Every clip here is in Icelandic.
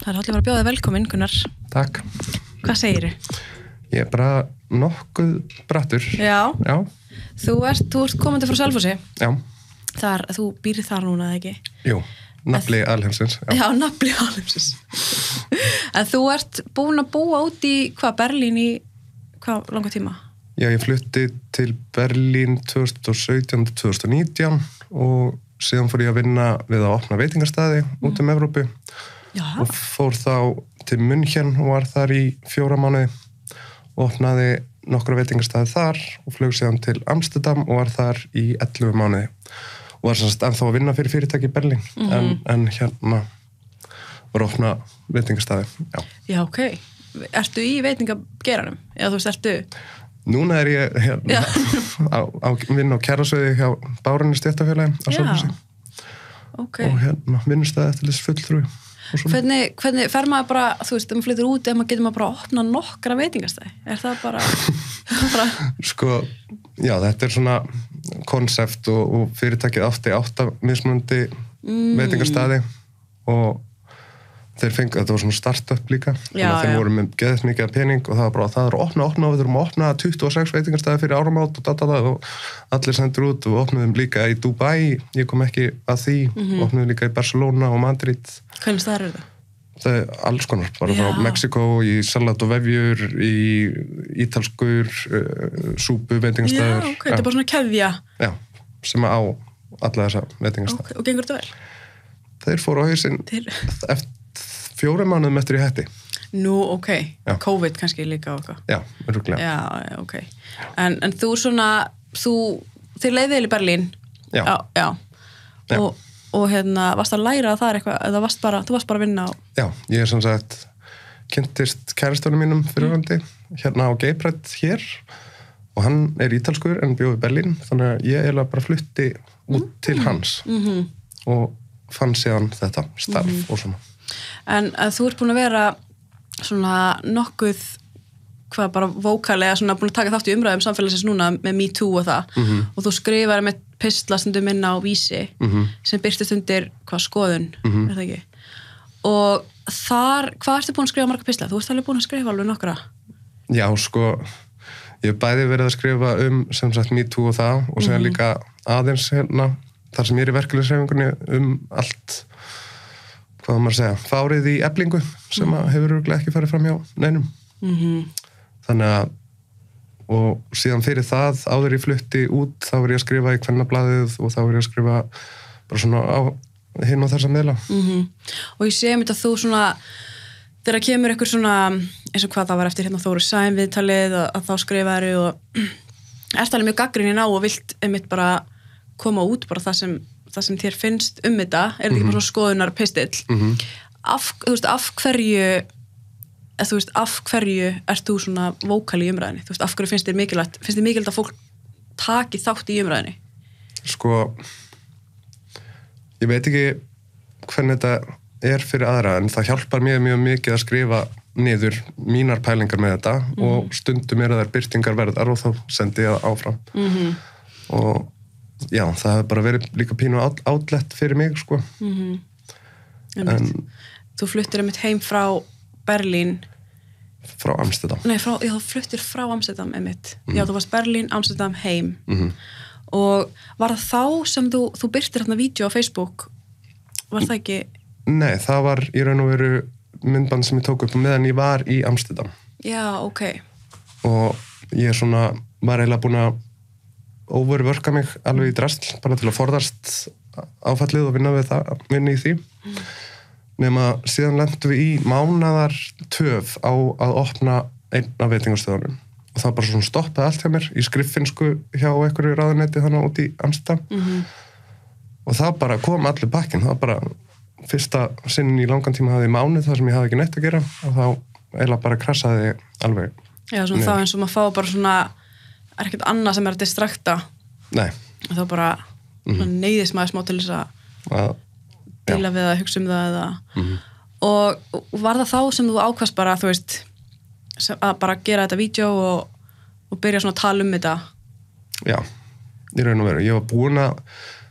Það allir bara að bjóða þig velkomin, Gunnar. Takk. Hvað segirðu? Ég bara nokkuð brattur. Já. Já. Þú ert komandi frá Selfossi. Já. Þú býrð þar núna, eða ekki? Jú, nafli alheimsins. Já, nafli alheimsins. En þú ert búin að búa út í Berlín í hvað langa tíma? Já, ég flutti til Berlín 2017-2019 og síðan fór ég að vinna við að opna veitingastaði út Evrópu. Já. Og fór þá til München og var þar í 4 mánuði og opnaði nokkra veitingastaði þar og flög síðan til Amsterdam og var þar í 11 mánuði og var semst ennþá að vinna fyrir fyrirtæki í Berlín en hérna var að opna veitingastaði. Já. Já, ok. Ertu í veitingageiranum? Eða þú veist, ertu... Núna ég hérna á vinna á kærasviði hjá Bárunni stéttarfélagi á Selfossi. Ok. Og hérna vinnustæði eftir þess fulltrúi. Hvernig fer maður bara, þú veist, ef maður flyttur út, getur maður bara að opna nokkra veitingastæði? Er það bara... Sko, já, þetta svona konsept og fyrirtækið átti 8 mismunandi veitingastæði og þeir fengu, þetta var svona startup líka þannig að þeir voru með geðið mikið pening og það var bara, það er að opna, við þurfum að opna 26 veitingastæði fyrir áramót og allir sendur út og opnuðum líka í Dubai, ég kom ekki að því opnuðum líka í Barcelona og Madrid. Hvernig staðar eru það? Það er alls konar, bara frá Mexiko í salat og vefjur, í ítalskur súpu veitingastæður. Já, ok, þetta er bara svona keðja. Já, sem á alla þessa veitingastæði. Okay. Og gengur þetta vel? Þeir fóru á hausinn eftir 4 mánuðum eftir ég hætti. Nú, ok. Já. COVID kannski líka og eitthvað. Já, örugglega. Já, ok. En þú svona, þið leiðið vel í Berlín. Já. Já. Og hérna, varst að læra að það eitthvað, eða þú varst bara að vinna á... Já, ég sem sagt kynntist kærastunum mínum fyrirvandi hérna á Geiprætt hér og hann er ítalskur en bjó í Berlín, þannig að ég eiginlega bara flutti út til hans og fann síðan þetta starf og svona. En þú ert búin að vera svona nokkuð bara vókalega svona búin að taka þátt í umræðum samfélagsins núna með Me Too og það og þú skrifar með pistla stundum inn á Vísi sem birtist undir skoðun, er það ekki? Og þar, hvað ertu búin að skrifa marga pistla? Þú ert alveg búin að skrifa alveg nokkra? Já, sko, ég hef bæði verið að skrifa sem sagt Me Too og það og segja líka aðeins hérna, þar sem ég er í verkefnishreyfingunni allt hvað maður segja, fárið í Eflingu sem hefur örugglega ekki farið fram hjá neinum. Þannig að og síðan fyrir það áður ég flutti út þá var ég að skrifa í Kvennablaðið og þá var ég að skrifa bara svona á hinn og þessa miðla. Og ég sé að þú svona þegar kemur ykkur svona eins og hvað það var eftir hérna Þóru Sæm viðtalið að þá skrifaðu og ert alveg mjög gagnrýnin á og vilt einmitt bara koma út bara það sem þér finnst þetta, er þetta ekki bara svona skoðunar pistill? Af hverju ert þú svona vókal í umræðinni? Þú veist, af hverju finnst þér mikilvægt að fólk taki þátt í umræðinni? Sko, ég veit ekki hvernig þetta er fyrir aðra, en það hjálpar mér mjög mikið að skrifa niður mínar pælingar með þetta og stundum er þær birtingar verðar og þá sendi ég það áfram. Og já, það hefur bara verið líka pínu átlett fyrir mig, sko. Þú fluttir einmitt heim frá Berlín. Frá Amsterdam. Nei, þú fluttir frá Amsterdam einmitt. Já, þú varst Berlín, Amsterdam, heim. Og var það þá sem þú birtir hérna vídeo á Facebook? Var það ekki? Nei, það var í raun og veru myndband sem ég tók upp meðan ég var í Amsterdam. Já, ok. Og ég var eiginlega búin að overworka mig alveg í drasl, bara til að forðast áfallið og vinna í því. Nema síðan lentum við í mánaðar töf á að opna einn af veitingastöðunum og það bara svona stoppaði allt hjá mér í skriffinsku hjá einhverju ráðuneyti þannig út í Amsterdam og það bara kom allir pakkinn, það bara fyrsta sinnin í langan tíma hafði mánuð þar sem ég hafði ekki neitt að gera og þá eiginlega bara krassaði alveg. Já, svona þá eins og maður fá bara svona er ekkert annað sem er að distrakta. Nei. Og þá bara neyðist maður smá til þess að deila við að hugsa það eða og var það þá sem þú ákvast bara, þú veist að bara gera þetta vídeo og byrja svona að tala þetta? Já, í raun og veru. Ég var búin að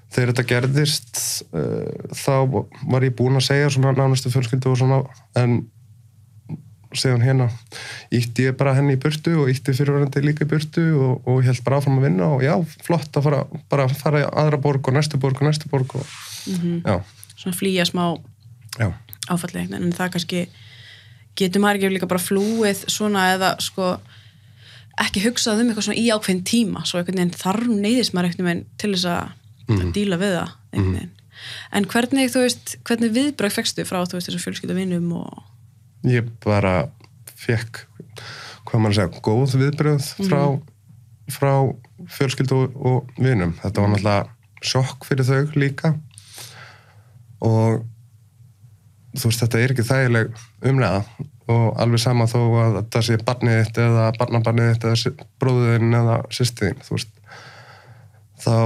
þegar þetta gerðist þá var ég búinn að segja svona nánustu fjölskyldu og svona, en síðan hérna ítti ég bara henni í burtu og ítti fyrirverandi líka í burtu og hélt bara áfram að vinna og já, flott að fara í aðra borg og næstu borg og já. Svona flýja smá áfalli, en það kannski getur maður ekki líka bara flúið svona eða sko ekki hugsað eitthvað svona í ákveðin tíma, svo einhvern veginn þarf neyðist maður einhvern veginn til þess að díla við það einhvern veginn. En hvernig, þú veist, hvernig viðbrögð fékkstu frá, þú veist, þessu fjölskylduvinum og Ég bara fékk, hvað maður að segja, góð viðbrögð frá fjölskyldu og vinum. Þetta var náttúrulega sjokk fyrir þau líka og þú veist, þetta ekki þægileg umræða og alveg sama þó að þetta sé barnið þitt eða barnabarnið þitt eða bróðin eða systir þín, þú veist, þá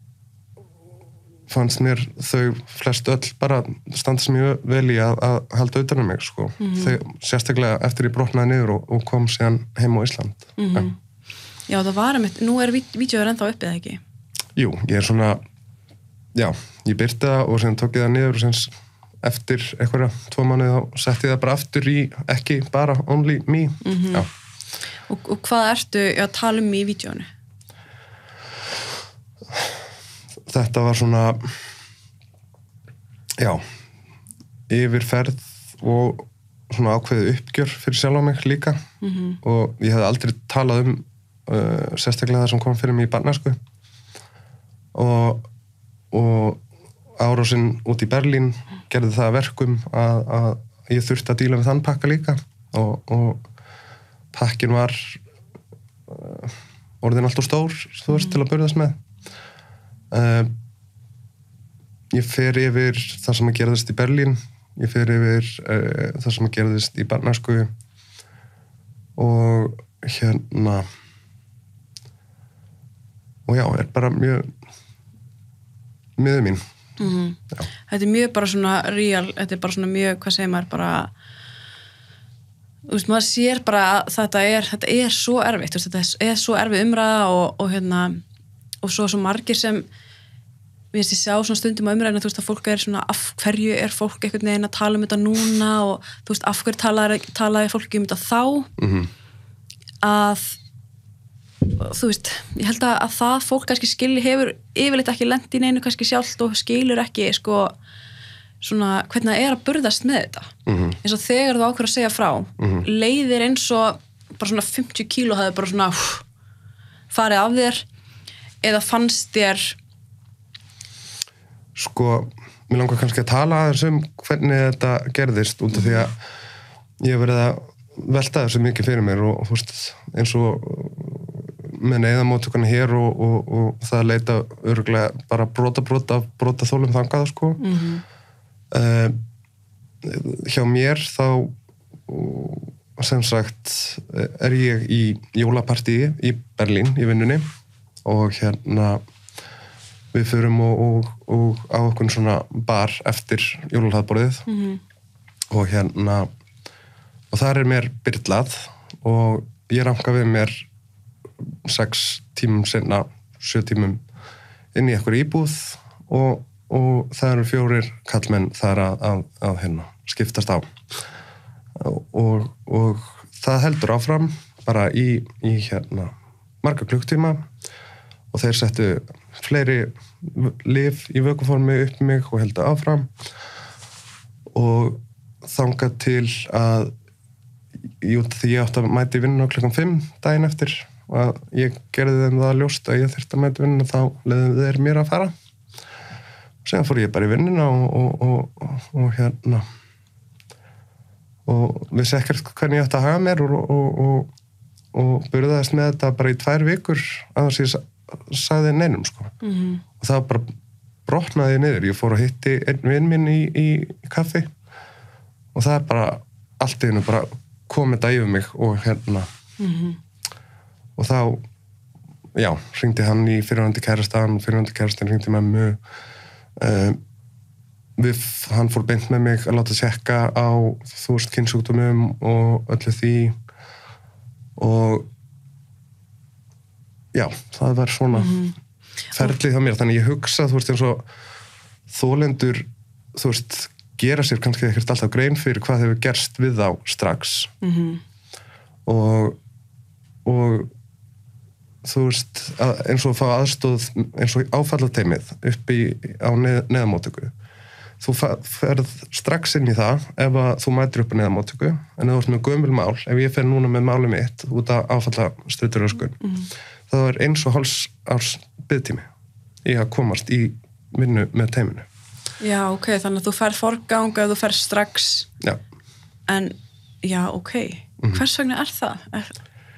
fannst mér þau flest öll bara standa sem ég vel í að halda utan um mig, sko. Þau, sérstaklega eftir ég brotnaði niður og kom síðan heim á Ísland. Já, það var einmitt, nú vídeóður ennþá uppið, ekki? Jú, ég svona, já, ég byrti það og síðan tók ég það niður og síðan eftir einhverja 2 mánuði þá setti ég það bara aftur í, ekki bara only me. Já. Og hvað ertu að tala um í vídeónu? Þetta var svona, já, yfirferð og svona ákveðið uppgjör fyrir sjálf á mig líka og ég hefði aldrei talað sérstaklega það sem kom fyrir mig í barnæsku og árásinn út í Berlín gerði það verkum að ég þurfti að díla við þann pakka líka og pakkin var orðin alltaf stór, þú veist, til að burðast með. Ég fer yfir það sem gerðist í Berlín, ég fer yfir það sem gerðist í barnæsku og hérna og já, bara mjög miður mín. Þetta mjög bara svona real, þetta bara svona mjög, hvað segir maður, bara þú veist, maður sér bara að þetta er svo erfitt, þetta er svo erfið umræða og hérna og svo margir sem ég sjá svona stundum á umræðinu, þú veist, að fólk er svona af hverju er fólk einhvern veginn að tala um þetta núna og þú veist, af hverju talaði fólki um þetta þá að þú veist, ég held að það fólk kannski hefur yfirleitt ekki lent í neinu kannski sjálft og skilur ekki sko svona hvernig það er að burðast með þetta eins og þegar þú ákveður að segja frá leiðir eins og bara svona 50 kíló hafði bara svona farið af þér eða fannst þér sko, mér langar kannski að tala aðeins hvernig þetta gerðist út af því að ég hef verið að velta þessu mikið fyrir mér og þú veist, eins og með neyðamóttökunni hér og það leita örugglega bara brota þólum þangað, sko. Hjá mér þá sem sagt er ég í jólapartíi í Berlín í vinnunni og hérna við förum og á okkur svona bar eftir jólahlaðborðið og hérna og þar er mér byrlað og ég ranka við mér 6 tímum seinna, 7 tímum inn í einhver íbúð og það eru 4 kallmenn þar að hérna skiptast á og það heldur áfram bara í hérna marga klukktíma og þeir settu fleiri lyf í vökuformi upp mig og heldur áfram og þangað til að því ég átti að mæti vinnuna klukkan 5 daginn eftir og að ég gerði þeim það ljóst að ég þyrfti að mæti vinnuna þá leiði þeir mér að fara og síðan fór ég bara í vinnuna og hérna og vissi ekkert hvernig ég átti að haga mér og burðaðist með þetta bara í 2 vikur að þess ég sagði neinum, sko. Og það bara brotnaði niður. Ég fór að hitti einn vinn minn í kaffi og það bara allt í hennu bara komið þetta yfir mig og hérna og þá já, hringdi hann í fyrrverandi kærastan og fyrrverandi kærastan hringdi mömmu hann fór beint með mig að láta tjekka á kynsjúkdómum og öllu því og já, það var svona ferlið hjá mér, þannig ég hugsa, þú veist, eins og þolendur, þú veist, gera sér kannski ekkert alltaf grein fyrir hvað hefur gerst við þá strax og þú veist, eins og fá aðstóð eins og áfallateymið upp á neðamóttöku. Þú ferð strax inn í það ef að þú mætir upp á neðamóttöku, en ef þú ert með gömul mál, ef ég fer núna með málið mitt út af áfallastreituröskun, þá er 1,5 árs biðtími í að komast í vinnu með teyminu. Já, ok, þannig að þú ferð forgang ef þú ferð strax. Já. En, já, ok. Hvers vegna er það?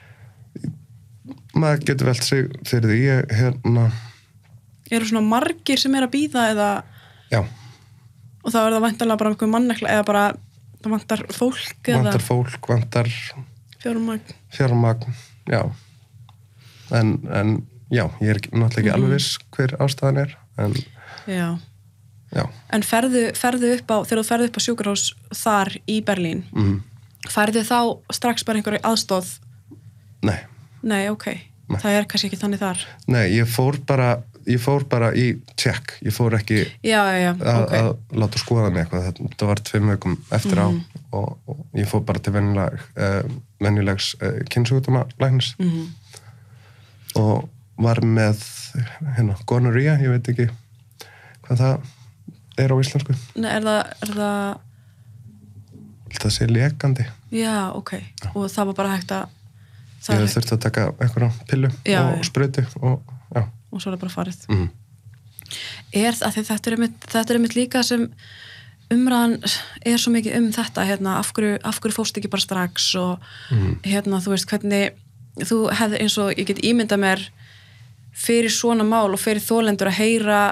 Maður getur velt sig fyrir því, Eru svona margir sem að bíða eða? Já. Og þá er það væntanlega bara einhver mannekla eða bara það vantar fólk eða? Vantar fólk, vantar fjármagn, já. En já, ég er náttúrulega ekki alveg viss hver ástæðan er, en já. En ferðu upp á, þegar þú ferðu upp á sjúkrahús þar í Berlín, ferðu þá strax bara einhverju aðstóð? Nei, ok. Nei. Það er kannski ekki þannig þar. Nei, ég fór bara í check. Ég fór ekki að láta skoða mig eitthvað. Þetta var 2 vikum eftir á og ég fór bara til venjulegs kynnsjúkdómalæknis og var með gonorrhea, ég veit ekki hvað það er á íslensku. Nei, er það... Það sé lekandi. Já, ok. Já. Og það var bara hægt að... Ég þurfti að taka einhverja pillu og sprautu og já. Og svo er það bara farið. Þetta er einmitt líka sem umræðan er svo mikið þetta, af hverju fórst ekki bara strax og þú veist hvernig þú hefði eins og ég get ímyndað mér fyrir svona mál og fyrir þolendur að heyra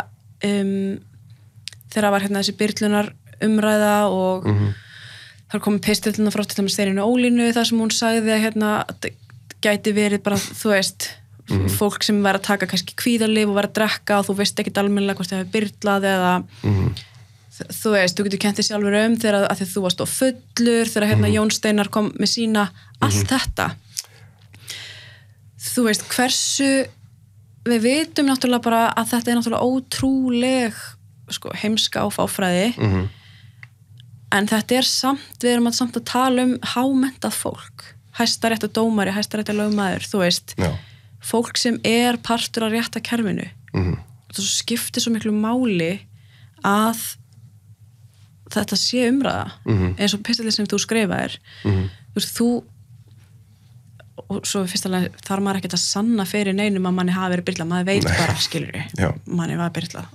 þegar var þessi byrlunar umræða og þar komið pistillina frá til dæmis Steinunni Ólínu þar sem hún sagði að gæti verið bara, þú veist, fólk sem verið að taka kannski kvíðalyf og verið að drekka og þú veist ekkert almennilega hvort það hefur byrlað eða þú veist, þú getur kennt þig sjálfur þegar að þú varst á fullur, þegar Jón Steinar kom með sína, allt þetta. Þú veist, hversu, við vitum náttúrulega bara að þetta er náttúrulega ótrúleg heimska og fáfræði en þetta er samt, við erum samt að tala hámenntað fólk. Hæstaréttar dómari, hæstaréttar lögmaður, þú veist, fólk sem er partur af réttarkerfinu. Það skiptir svo miklu máli að þetta sé umræða, eins og pistillinn sem þú skrifaðir. Þú veist, og svo fyrstulega þarf maður ekkert að sanna fyrir neinum að manni hafi verið byrlað, maður veit bara, skilur manni var byrlað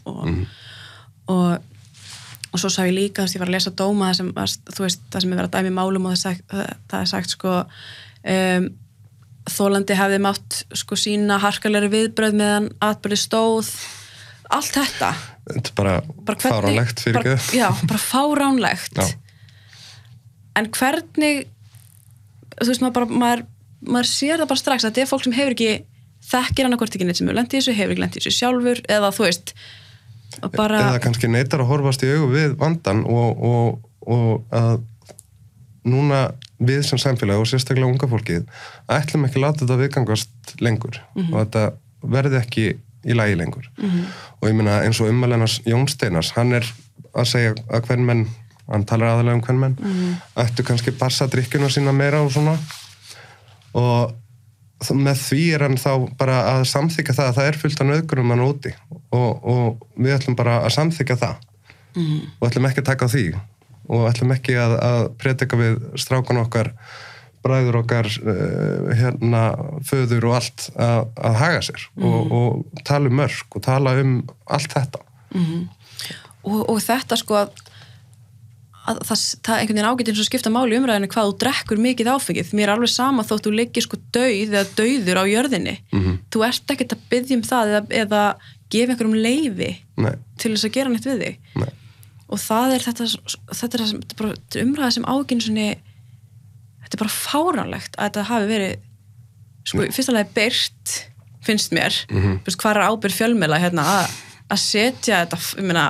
og svo sá ég líka, ég var að lesa dóma það sem er verið að dæmi málum og það er sagt þolandi hefði mátt sína harkalegri viðbrögð meðan atburði stóð, allt þetta. Þetta er bara fáránlegt fyrir ekki. Já, bara fáránlegt. En hvernig, þú veist, maður sér það bara strax að þetta er fólk sem hefur ekki þekkir annarkvort ekki neitt sem hefur lent í þessu, hefur ekki lent í þessu sjálfur, eða þú veist, bara... Eða kannski neitar að horfast í augu við vandan og að núna við sem samfélag og sérstaklega unga fólkið ætlum ekki að láta þetta viðgangast lengur og þetta verði ekki í lagi lengur. Og ég meina eins og ummælennars Jón Steinars, hann er að segja að kvenmenn, hann talar aðalega um kvenmenn, ættu kannski passa drykkjuna sína meira og svona og með því er hann þá bara að samþykja það að það er fullt af nauðgurum hann úti og við ætlum bara að samþykja það og ætlum ekki að taka á því og ætlum ekki að predika við strákan okkar, bræður okkar, föður og allt að haga sér og tala um mörk og tala um allt þetta. Og þetta að það einhvern veginn ágætt eins og skipta máli umræðinu hvað þú drekkur mikið áfengið. Mér er alveg sama þótt þú liggir dauð eða dauður á jörðinni. Þú ert ekkert að biðja um það eða gefa einhverjum leyfi til þess að gera neitt við þig. Nei. Og það er þetta er umræða sem ágætt þetta er bara fáránlegt að þetta hafi verið fyrstulega byrt, finnst mér hvað er ábyrgð fjölmiðla að setja þetta, ég meina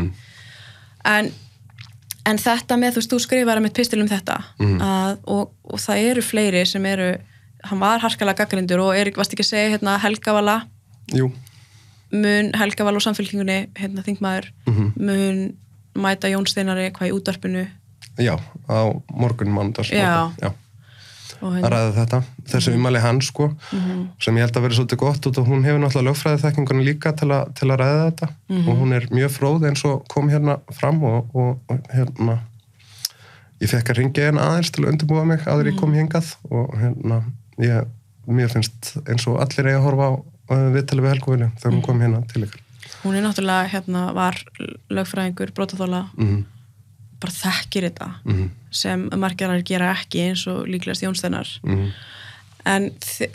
en þetta með, þú skrifaði með pistil um þetta og það eru fleiri sem eru, hann var harkalega gagnrýndur og varst ekki að segja Helga Vala? Jú. mun Helga Val og Samfylkingunni, hérna þingmaður, mun mæta Jón Steinari hvað í útvarpinu? Já, á morgun mánudags. Já. Að ræða þetta, þessi ummæli hans sko, sem ég held að vera svolítið gott og hún hefur náttúrulega lögfræðiþekkingunni líka til að ræða þetta og hún er mjög fróð eins og kom hérna fram og hérna ég fekk að ringja hérna aðeins til að undirbúa mig áður ég kom hingað og hérna mér finnst eins og allir eiga að horfa á viðtali við Helgu Vilju þegar hún kom hérna til ykkur. Hún er náttúrulega hérna var lögfræðingur, brotaþola bara þekkir þetta sem margir að gera ekki eins og líklegast Jón Steinar en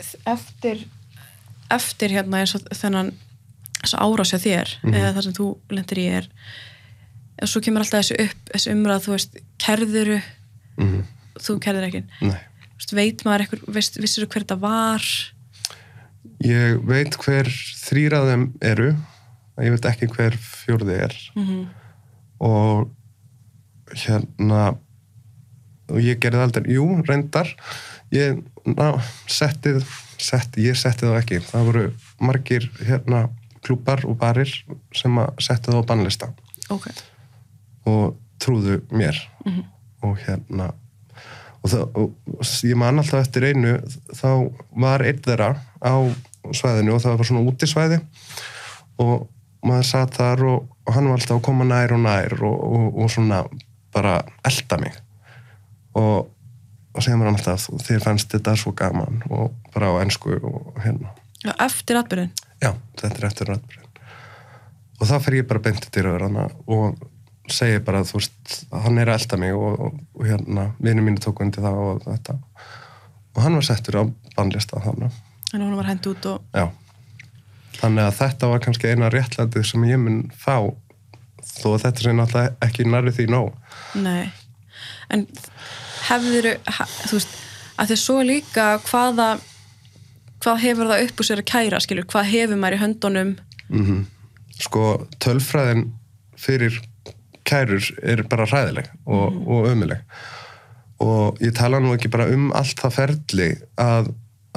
eftir hérna eins og þessa árás hjá þér eða það sem þú lendir í og svo kemur alltaf þessi umræð þú veist, kærðuru þú kærðir ekki veit maður eitthvað, vissirðu hver þetta var? Ég veit hver 3 af þeim eru ég veit ekki hver 4. og hérna og ég gerði aldrei, reyndar ég setti það ekki það voru margir hérna klúbar og barir sem að setti það á bannlista og trúðu mér og hérna og ég man alltaf eftir einu þá var einn þeirra á svæðinu og það var svona útisvæði og maður satt þar og hann var alltaf að koma nær og nær og svona bara elta mig og segja mér hann alltaf þér fannst þetta svo gaman og bara á ensku og hérna. Já, eftir atburðin? Já, þetta eftir atburðin og þá fer ég bara beint til dyraverðana og segi bara þú veist, hann að elta mig og hérna, vinur mínu tók undir það og þetta og hann var settur á bannlista þannig. Þannig að hún var hent út og... Já, þannig að þetta var kannski eina réttlætið sem ég mun fá þó að þetta sé náttúrulega ekki nærri því nóg. Nei, en hefðirðu, þú veist, að þið svo líka hvað hefur það upp úr sér að kæra, skilur, hvað hefur maður í höndunum? Sko, tölfræðin fyrir kærur er bara hræðileg og ömuleg og ég tala nú ekki bara allt það ferli að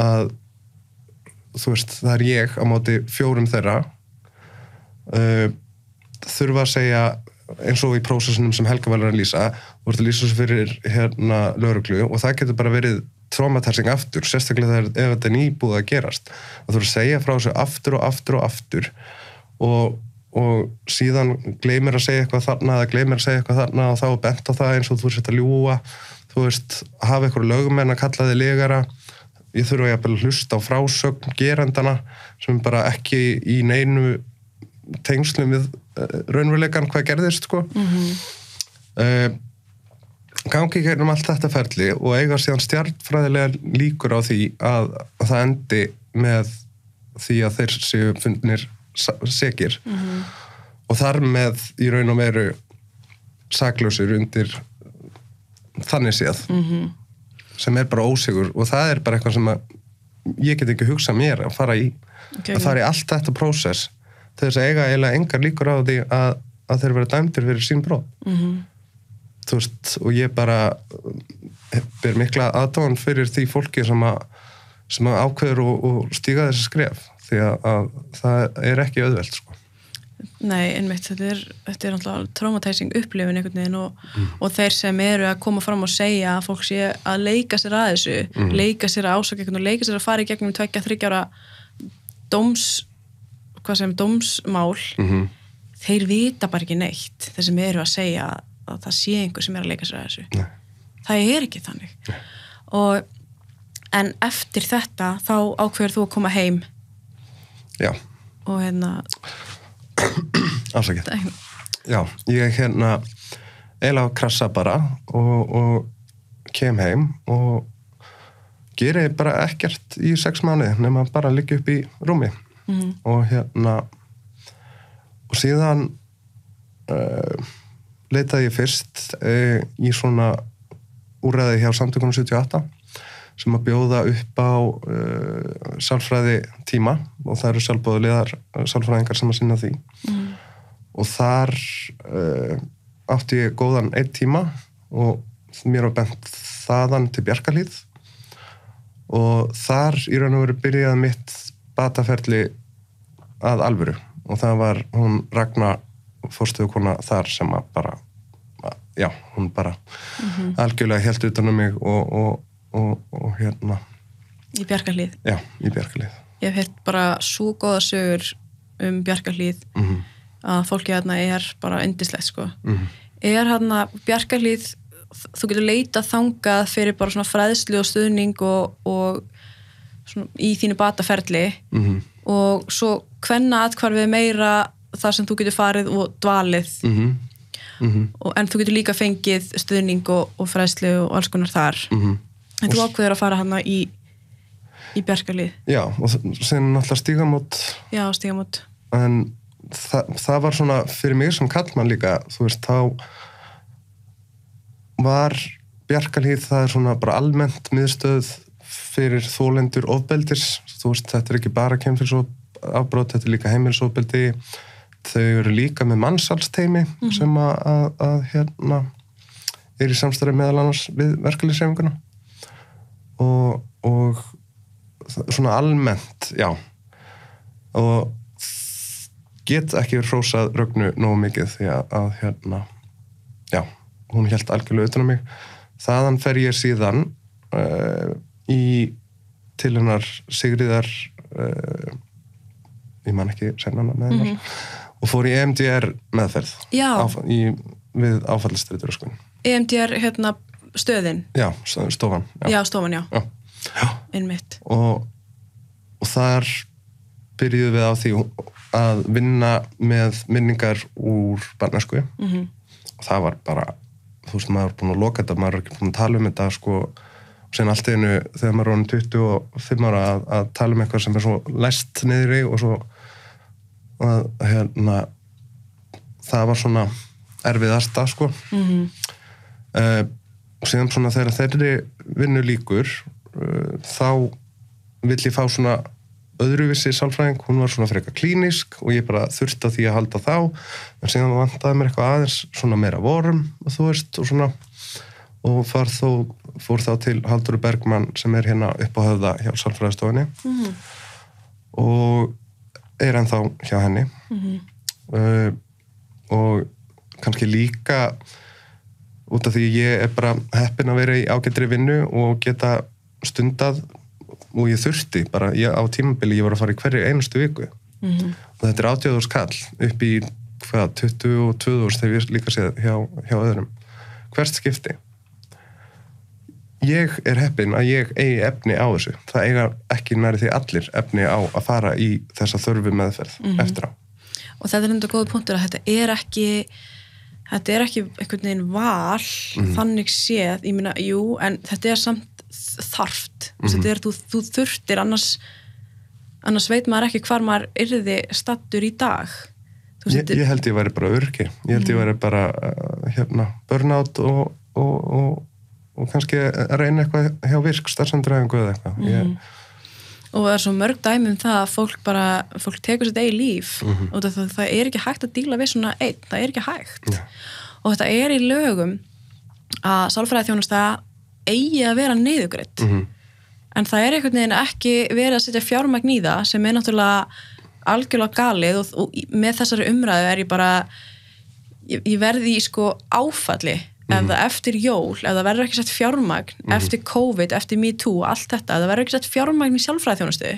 þú veist, það er ég á móti 4 þeirra þurfa að segja eins og í prósessunum sem Helga var að lýsa þú ert að lýsa þessu fyrir hérna lögreglu og það getur bara verið traumatizing aftur, sérstaklega ef þetta er nýbúið að gerast það þurfa að segja frá þessu aftur og aftur og aftur og síðan gleymir að segja eitthvað þarna eða gleymir að segja eitthvað þarna og þá er bent á það eins og þú ert að ljúga þú veist, hafa eitthvað lögmenn að kalla þig legara ég þurfa að hlusta á frásögn gerandana sem bara ekki í neinu tengslum við raunveruleikann hvað gerðist sko gangi gegnum allt þetta ferli og eiga síðan stjarnfræðilega líkur á því að það endi með því að þeir séu fundnir sekir og þar með í raun og veru saklausir undir þannig séð sem er bara ósigur og það er bara eitthvað sem að ég get ekki hugsað mér að fara í að fara í allt þetta prósess til þess að eiga eiginlega engar líkur á því að þeir vera dæmdir fyrir sín brot þú veist og ég bara ber mikla aðdáun fyrir því fólki sem að ákveður og stíga þessi skref því að það er ekki auðvelt sko. Nei, einmitt, þetta er náttúrulega traumatizing upplifun einhvern veginn og þeir sem eru að koma fram og segja að fólk sé að leika sér að þessu leika sér að ásaka einhvern og leika sér að fara í gegnum 2-3 ára dómsmál þeir vita bara ekki neitt þeir sem eru að segja að það sé einhver sem er að leika sér að þessu það er ekki þannig en eftir þetta þá ákveður þú að koma heim já og hérna afsakið já, ég eiginlega krassa bara og kem heim og geri bara ekkert í 6 mánuði nema bara liggja upp í rúmi og og síðan leitaði ég fyrst í svona úrræði hjá Samtökunum 78 sem að bjóða upp á sálfræði tíma og það eru sjálfboðaliðar sálfræðingar sem að sinna því og þar átti ég góðan 1 tíma og mér var bent þaðan til Bjarkarhlíð og þar í raun og veru byrjaði mitt bataferli að alvöru og það var hún Ragna forstöðukona þar sem að bara já, hún bara algjörlega hélt utan mig og hérna Í Bjarkarhlíð já, í Bjarkarhlíð Ég hef heyrt bara svo góða sögur Bjarkarhlíð að fólki hérna bara yndislegt sko hérna Bjarkarhlíð þú getur leitað þangað fyrir bara svona fræðslu og stuðning og svona í þínu bataferli og svo kvennaathvarfið meira þar sem þú getur farið og dvalið en þú getur líka fengið stuðning og fræðslu og alls konar þar en þú ákveður að fara hana í Bjarkarhlíð Já, og sen náttúrulega Stígamót Já, Stígamót en það var svona fyrir mig sem kallmann líka þú veist, þá var Bjarkarhlíð það svona bara almennt miðstöð fyrir þolendur ofbeldis þú veist, þetta ekki bara kynferðisafbrot, þetta líka heimilisofbeldi þau eru líka með mannsalsteymi sem að hérna í samstarfi meðal annars við verkalýðshreyfinguna og svona almennt, já og get ekki hrósað Rögnu nógu mikið því að hérna, já hún hélt algjörlega utan á mig þaðan fer ég síðan til hennar Sigríðar ég man ekki sennana með hennar og fór í EMDR meðferð við áfallastreitur sko. EMDR hérna stöðin? Já, stofan Já, stofan, já. Einmitt og þar byrjuðum við á því að vinna með minningar úr barnæsku og það var bara þú veist, maður er búin að loka þetta, maður er ekki búin að tala þetta sko, og sen allt í einu þegar maður er orðinn 25 ára að tala eitthvað sem svo læst niðri og svo að hérna það var svona erfiðasta sko og síðan svona þegar þeirri vinnu lýkur þá vill ég fá svona öðruvísi sálfræðing, hún var svona frekar klínisk og ég bara þurfti á því að halda þá en síðan vantaði mér eitthvað aðeins svona meira vorum og þú veist og svona og fór þá til Halldóru Bergmann sem hérna upp á Höfða hjá sálfræðistofunni og ennþá hjá henni og kannski líka út af því ég bara heppin að vera í ágætri vinnu og geta stundað og ég þurfti bara, á tímabili ég var að fara í hverju einustu viku og þetta er 80.000 kall upp í 22.000 þegar ég líka séð hjá öðrum hvert skipti ég er heppin að ég eigi efni á þessu það eiga ekki næri því allir efni á að fara í þessa þörfu meðferð eftir á og þetta er enda góð punktur að þetta er ekki einhvern veginn val þannig séð, ég meina, jú en þetta er samt þarft þetta er, þú þurftir annars veit maður ekki hvar maður yrði stattur í dag ég held ég væri bara örki ég held ég væri bara hérna, burnout og kannski að reyna eitthvað hjá virk starfsendræðingu eða eitthvað og það er svo mörg dæmi það að fólk tekur sitt eigi líf og það er ekki hægt að díla við svona einn, það er ekki hægt og þetta er í lögum að sálfræðiþjónusta eigi að vera niðurgreidd en það er einhvern veginn ekki verið að setja fjármagn í það sem er náttúrulega algjörlega galið og með þessari umræðu er ég bara ég verði í sko áfalli ef það eftir jól, ef það verður ekki sett fjármagn eftir COVID, eftir MeToo, allt þetta ef það verður ekki sett fjármagn í sálfræðiþjónustu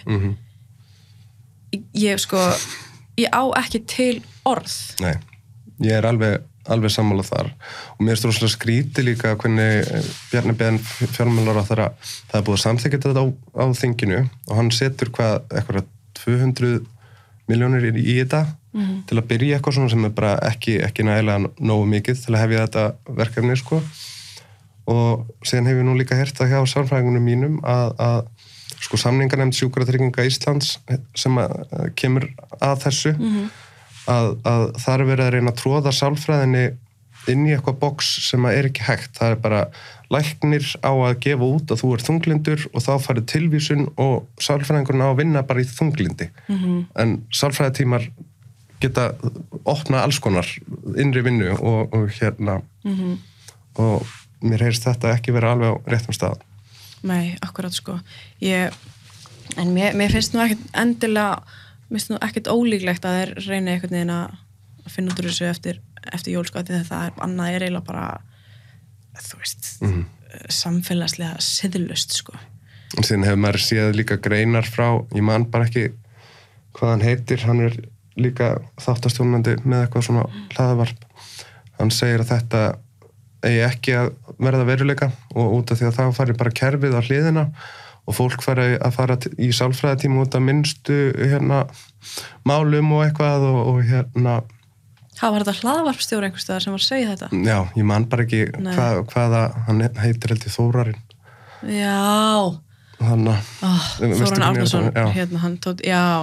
ég á ekki til orð Nei, ég er alveg sammála þar og mér er stróðslega skrítið líka hvernig Bjarni Ben fjármálaráðherra það er búið að samþykkja þetta á þinginu og hann setur eitthvað 200 milljónir í þetta til að byrja eitthvað svona sem er bara ekki nægilega nógu mikið til að hefja þetta verkefni sko og síðan hef ég nú líka heyrt það hjá sálfræðingunum mínum að sko samninganefnd Sjúkratrygginga Íslands sem kemur að þessu að það er verið að reyna að tróða sálfræðinni inn í eitthvað box sem er ekki hægt. Það er bara læknir á að gefa út að þú er þunglindur og þá farið tilvísun og sálfræðingurinn á að vinna bara í þunglindi. En sálfræðitímar geta opna alls konar innri vinnu og hérna og mér heyrst þetta ekki vera alveg á réttum stað. Nei, akkurat sko. En mér finnst nú ekki endilega Mér finnst ekkert ólíklegt að þeir reyni einhvern veginn að finna út úr þessu eftir jól, sko, því það annað eiginlega bara, þú veist, samfélagslega siðlust, sko. En síðan hefur maður séð líka greinar frá, ég man bara ekki hvað hann heitir, hann líka þáttastjónandi með eitthvað svona hlaðavarp. Hann segir að þetta eigi ekki að verða veruleika og út af því að það fari bara kerfið á hliðina og fólk fari að fara í sálfræðitíma út af minnstu málum og eitthvað og Það var þetta hlaðvarpstjóri einhvers staðar sem var að segja þetta? Já, ég man bara ekki hvaða hann heitir held í Þórarinn. Já. Þórarinn Árnason, hann tótt, já,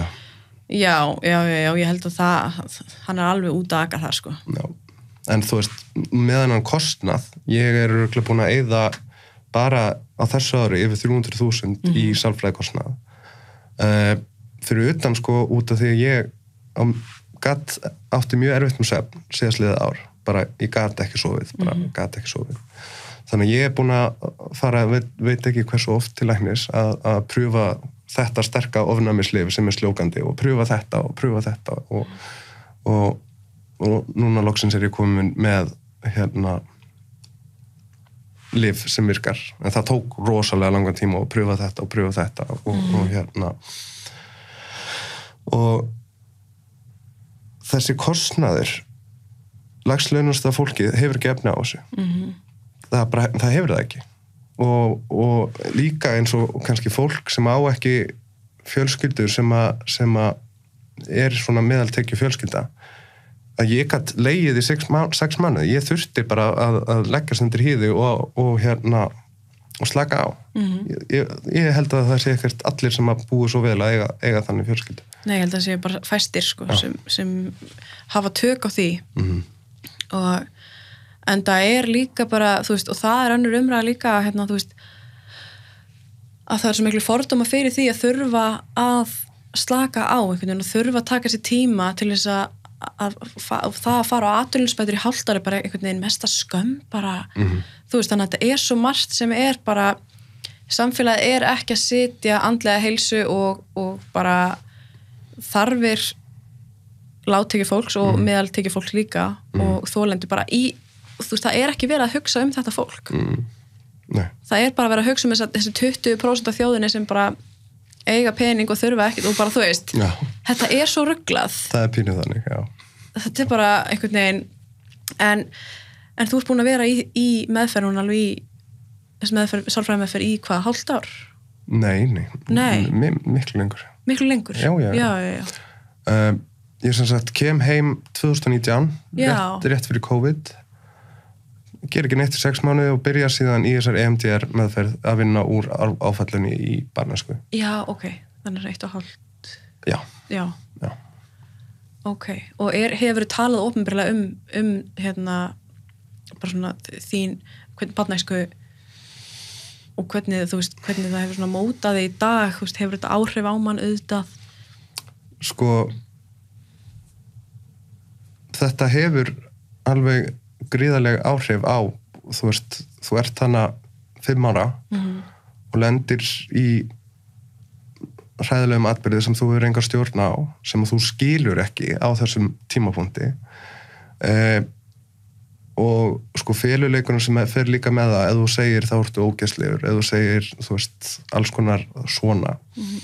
ég held að hann alveg út að aka þar, sko. Já, en þú veist, meðan hann kostnað, ég örugglega búin að eyða bara á þessu ári yfir 300.000 í sálfræðikostnað. Fyrir utan, sko, út af því að ég átti mjög erfitt með svefn síðastliðið ár, bara ég gat ekki sofið, þannig að ég búin að fara, veit ekki hversu oft til læknis að pröfa þetta sterka ofnæmislyf sem sljókandi og pröfa þetta og núna loksins ég komin með lyf sem virkar, en það tók rosalega langan tíma að pröfa þetta og þessi kostnaður lægstlaunasta fólkið hefur ekki efni á þessu. Það hefur það ekki og líka eins og kannski fólk sem á ekki fjölskyldur sem að svona meðaltekju fjölskylda, að ég gat legið í 6 mánuði, ég þurfti bara að leggja sem undir hýði og slaka á. Ég held að það sé ekkert allir sem að búi svo vel að eiga þannig fjölskyldu. Nei, ég held að það sé bara fæstir, sko, sem hafa tök á því en það líka bara, þú veist, og það önnur umræða líka, þú veist, að það svo miklu fordóma fyrir því að þurfa að slaka á einhvern veginn og þurfa að taka sér tíma til þess að það að fara á atvinnuleysisbætur í hálft ári bara einhvern veginn mesta skömm bara, þú veist, þannig að þetta svo margt sem bara, samfélagið ekki að sitja andlega heilsu og bara þarfir lágtekju fólks og meðaltekju fólks líka og þolendur bara þú veist, það ekki verið að hugsa um þetta fólk. Nei. Það bara verið að hugsa um þessi 20% af þjóðinni sem bara eiga pening og þurfa ekkert og bara, þú veist, þetta svo ruglað. Það pínuð þannig, já. Þetta bara einhvern veginn, en þú búin að vera í meðferð hún alveg í þessi meðferð, sálfræðimeðferð í hvað, hálft ár? Nei. Miklu lengur. Miklu lengur? Já. Ég sem sagt kem heim 2019, rétt fyrir COVID, ger ekki neitt í 6 mánuði og byrja síðan í þessar EMDR meðferð að vinna úr áfallunni í barnæsku. Já, ok, þannig 1,5. Já. Ok, og hefur talað opinberlega bara svona þín, hvernig barnæsku og hvernig, þú veist, hvernig það hefur svona mótað í dag, þú veist, hefur þetta áhrif á mann auðvitað? Sko, þetta hefur alveg gríðarleg áhrif á, þú veist, þú ert hana 5 ára og lendir í hræðilegum atbyrði sem þú hefur engar stjórn á, sem þú skilur ekki á þessum tímapunkti og sko feluleikunum sem fer líka með það, ef þú segir þá ertu ógeðslegur, ef þú segir, þú veist, alls konar svona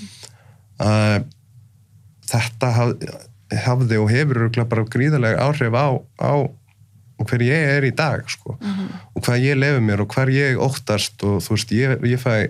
þetta hafði og hefur örugglega bara gríðarlega áhrif á hver ég í dag, sko og hvað ég lefi mér og hver ég óttast og þú veist, ég fæ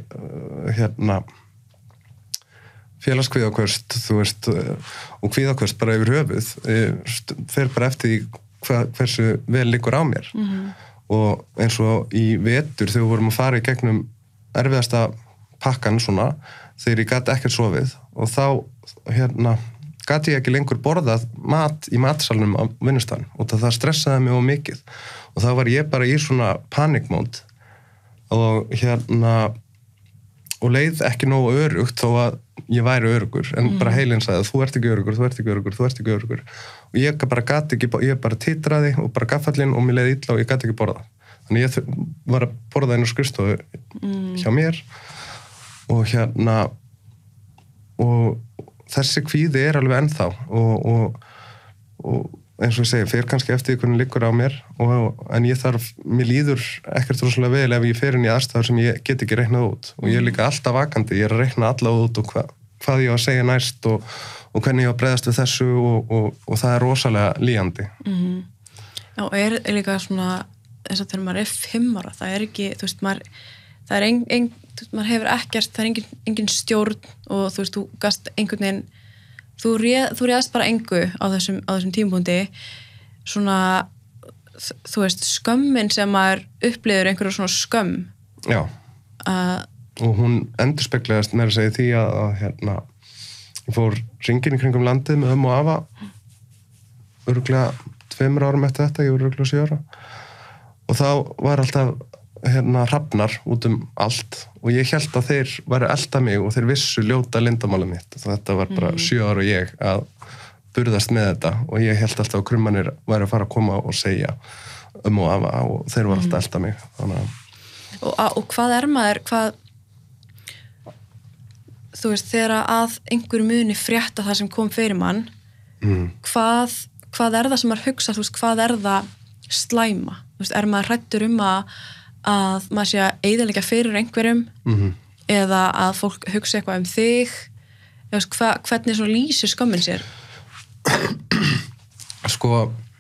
félagskvíðakvörst, þú veist, og kvíðakvörst bara yfir höfuð, fer bara eftir því hversu vel liggur á mér og eins og í vetur þegar við vorum að fara í gegnum erfiðasta pakkan svona, þegar ég gat ekkert sofið og þá gat ég ekki lengur borðað mat í matsalnum á vinnustaðnum og það stressaði mig of mikið og þá var ég bara í svona panikmód og og leið ekki nógu örugt þó að ég væri örugur en bara heilinn sagði þú ert ekki örugur og ég bara gat ekki, ég bara titraði og bara gaffallinn og mér leið illa og ég gat ekki borðað þannig ég var að borða inn á skrifstofu hjá mér og og þessi kvíði alveg ennþá og eins og ég segi, fer kannski eftir hvernig liggur á mér en mér líður ekkert rosalega vel ef ég fer inn í aðstæður sem ég get ekki reiknað út og ég er líka alltaf vakandi, ég er að reikna alla út og hvað ég á að segja næst og hvernig ég á að bregðast við þessu og það er rosalega líjandi. Já, og er líka svona eins og þegar maður 5 ára, það er ekki, þú veist, maður hefur ekkert, það er engin stjórn og þú veist, þú gast einhvern veginn þú réðst bara engu á þessum tímapunkti svona, þú veist, skömmin sem maður upplifir einhverju svona skömm. Já, og hún endurspeglaðist meira að segja því að ég fór hringinn í kringum landið með og afa örugglega 2 árum eftir þetta, ég var örugglega 7 ára og þá var alltaf hrafnar út allt og ég hélt að þeir væri að elta mig og þeir vissu ljóta lindamála mitt og þetta var bara 7 ára og ég að burðast með þetta og ég hélt alltaf að krummanir væri að fara að koma og segja og afa og þeir var alltaf að elta mig þannig. Og hvað er maður, þú veist, þegar að einhver muni frétta það sem kom fyrir mann hvað er það sem maður hugsa, þú veist, hvað er það slæma, þú veist, er maður hræddur að maður sé að eyðileggja fyrir einhverjum eða að fólk hugsa eitthvað þig eða hvernig svona lýsir skömmin sér? Sko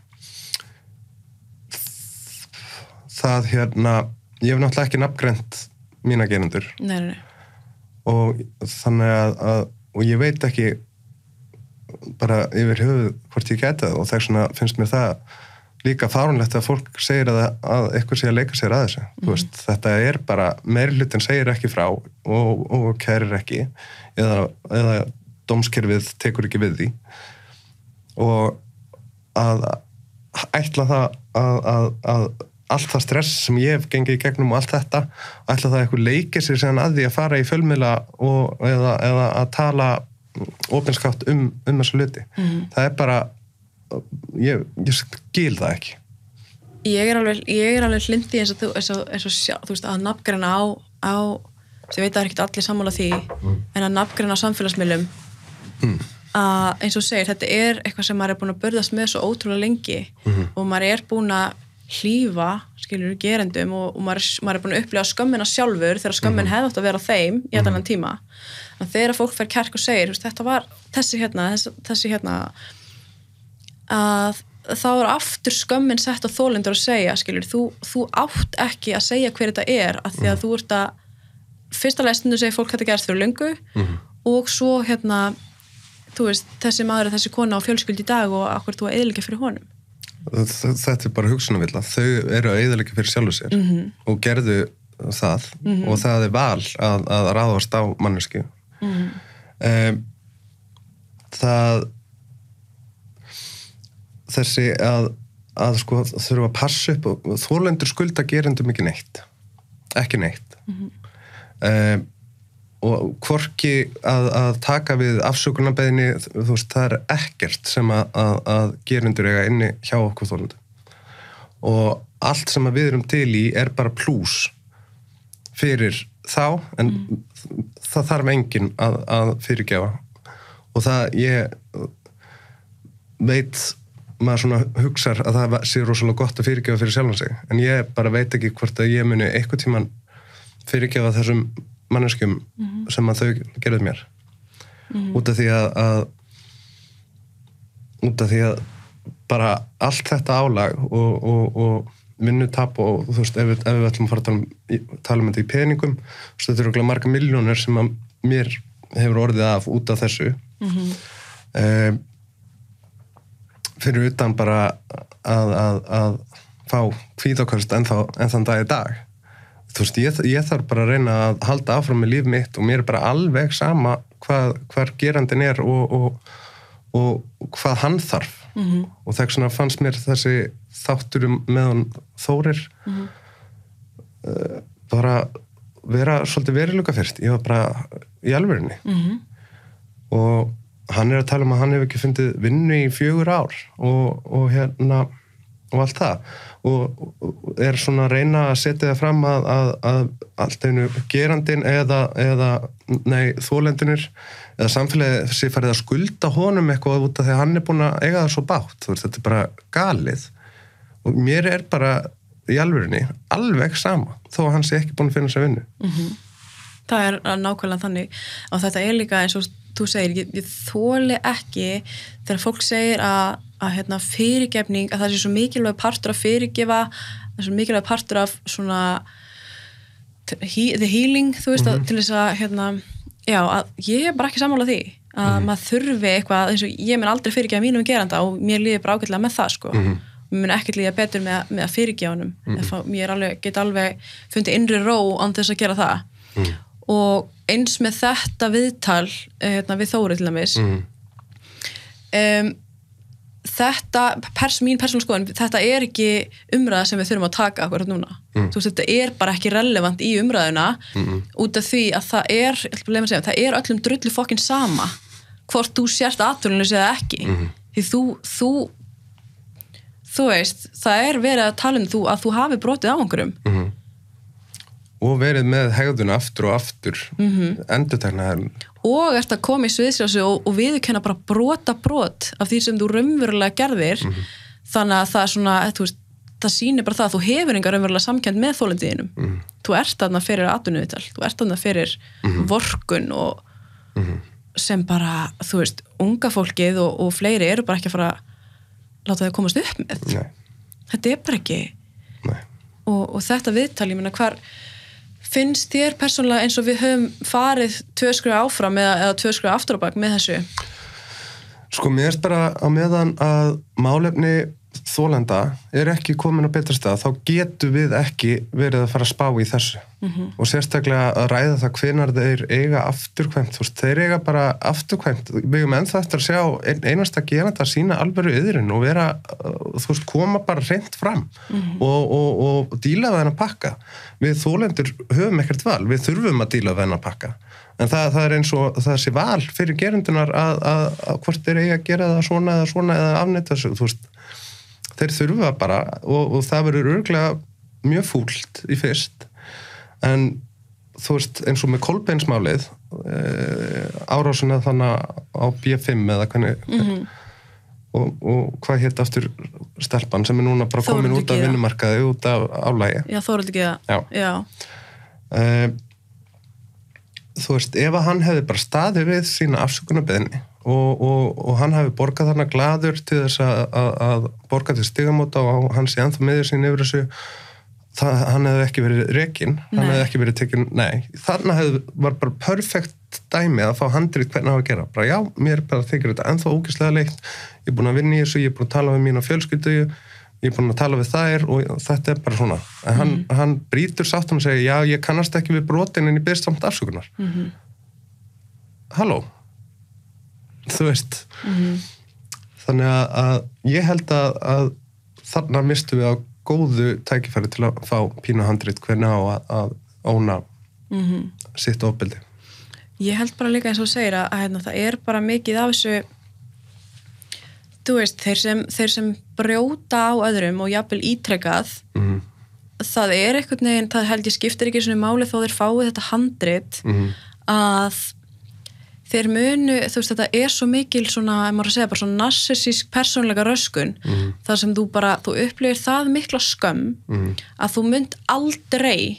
það ég hef náttúrulega ekki nafngreint mína gerendur Nei. og þannig að og ég veit ekki bara yfir höfuð hvort ég geti það og þess vegna finnst mér það líka fáránlegt að fólk segir að eitthvað sé að leika sér að þessu. Þú veist, þetta er bara, meirihlutin segir ekki frá og kærir ekki eða dómskerfið tekur ekki við því. Og að ætla það að allt það stress sem ég hef gengið í gegnum og allt þetta, ætla það eitthvað leikir sér síðan að því að fara í fjölmiðla eða að tala opinskátt þessu hluti. Það er bara ég skil það ekki. Ég er alveg hlindi eins og þú veist að nafngreina á ég veit að það er ekkert allir sammála því en að nafngreina á samfélagsmiðlum að eins og segir, þetta er eitthvað sem maður er búin að burðast með svo ótrúlega lengi og maður er búin að hlífa, skilur, gerendum og maður er búin að upplifa skömmina sjálfur þegar skömmin hefði átt að vera á þeim í allan tíma. En þegar fólk fer kærk og segir, þetta var þessi hérna að þá er aftur skömmin sett á þolendur að segja, skilur, þú átt ekki að segja hver þetta er af því að þú ert að fyrsta lestundu segir fólk þetta gerst fyrir löngu og svo þú veist, þessi maður er þessi kona á fjölskyldu í dag og akkur þú að eyðileggja fyrir honum. Þetta er bara hugsunarvilla, þau eru að eyðileggja fyrir sjálfu sér og gerðu það og það er val að ráðast á mannesku. Þessi að sko þurfa að passa upp og þolendur skulda gerendum ekki neitt og hvorki að taka við afsökunarbeiðni, þú veist, það er ekkert sem að gerendur eiga inni hjá okkur þolendum og allt sem við erum til í er bara plús fyrir þá en það þarf enginn að fyrirgefa og það ég veit maður svona hugsar að það sé rosalega gott að fyrirgefa fyrir sjálfan sig en ég bara veit ekki hvort að ég muni eitthvað tíman fyrirgefa þessum manneskjum sem að þau gerðu mér út af því að bara allt þetta álag og vinnutap og þú veist, ef við ætlum að fara að tala um þetta í peningum þetta eru okkur marga milljónir sem að mér hefur orðið af út af þessu fyrir utan bara að fá kvíðaköst enn þann dag í dag. Þú veist, ég þarf bara að reyna að halda áfram með líf mitt og mér er bara alveg sama hvar gerandinn er og hvað hann þarf. Og þess vegna fannst mér þessi þáttur með hann Þórir bara vera svolítið veruleika fyrst. Ég var bara í alvörinni. Og hann er að tala um að hann hefur ekki fundið vinnu í 4 ár og og allt það og svona að reyna að setja það fram að allt einu gerandinn eða þolendunir eða samfélagið sé farið að skulda honum eitthvað út af því að hann búin að eiga það svo bátt, þú veist, þetta bara galið og mér bara í alvörinni alveg sama þó að hann sé ekki búin að finna sér vinnu. Það nákvæmlega þannig og þetta líka eins og þú segir, ég þoli ekki þegar fólk segir að fyrirgefning, að það sé svo mikilvæg partur að fyrirgefa, það er svo mikilvæg partur af svona the healing, þú veist, til þess að að ég bara ekki sammála því að maður þurfi eitthvað, eins og ég mun aldrei fyrirgefa mínum geranda og mér líður bara ágætlega með það, sko. Mér mun ekkert líða betur með að fyrirgefa honum. Ég get alveg fundið innri ró án þess að gera það. Og eins með þetta viðtal við Þóru til dæmis þetta mín persónulega skoðun, þetta ekki umræða sem við þurfum að taka akkurat núna þú veist, þetta bara ekki relevant í umræðuna út af því að það öllum drullu fokkin sama hvort þú sért atvinnulaus eða ekki því þú veist, það verið að tala um að þú hafi brotið á einhverjum og verið með hegðun aftur og aftur endurtekna og ert að koma í sviðsjásu og viðurkenna bara brot af því sem þú raunverulega gerðir þannig að það svona, þú veist, það sýnir bara það að þú hefur enga raunverulega samkennd með þolendiðinum þú ert þarna fyrir atvinnuviðtal þú ert þarna fyrir vorkun og sem bara, þú veist, unga fólkið og fleiri eru bara ekki að fara að láta þau komast upp með þetta bara ekki og þetta viðtal, ég meina hvar finnst þér persónulega eins og við höfum farið 2 skref áfram eða 2 skref aftur á bak með þessu? Sko, mér finnst bara á meðan að málefni þolenda ekki komin á betra stað, þá getum við ekki verið að fara að spá í þessu og sérstaklega að ræða það hvenær þeir eiga afturkvæmt, þú veist, þeir eiga bara afturkvæmt, við höfum ennþá eftir að sjá einasta geranda að sína alvöru yðurinn og vera, þú veist, koma bara hreint fram og díla við hennar pakka. Við þolendur höfum ekkert val, við þurfum að díla við hennar pakka en það eins og það sé val fyrir gerendunar að hvort þeir eiga að gera það svona eða afneita þessu, þú veist þeir þurfa bara og það verður örugglega mjög fúlt í fyrst en þú veist eins og með Kolbeinsmálið árásina þannig á B5 eða hvernig og hvað hétt aftur stelpan sem núna bara komin út af vinnumarkaði út af álægi Þórhildur Gyða þú veist ef að hann hefði bara staðið við sína afsökunarbeiðni og hann hafi borgað þarna glaður til þess að borga til stigamóta og hann sé ennþá meður sín yfir þessu hann hefði ekki verið rekinn hann hefði ekki verið tekinn, þarna var bara perfekt dæmi að fá handrit hvernig á að gera, bara já, mér bara þykir þetta ennþá ógeðslega leitt, ég er búin að vinna í þessu ég er búin að tala við mína fjölskyldu ég er búin að tala við þær og þetta bara svona en hann brýtur sáttum og segir já, ég kannast ekki við brotin en ég byrst samt afsökunar halló þú veist þannig að ég held að þarna mistum við á góðu tækifæri til að fá pínu handrit hvernig á að óna sitt ofbeldi. Ég held bara líka eins og segir að það bara mikið af þessu þú veist, þeir sem brjóta á öðrum og jafnvel ítrekað það einhvern veginn, það held ég skiptir ekki svona máli þó þeir fái þetta handrit að þeir munu, þú veist, þetta svo mikil svona, ef maður að segja, bara svona narsissísk persónulega röskun, þar sem þú upplifir það mikla skömm að þú munt aldrei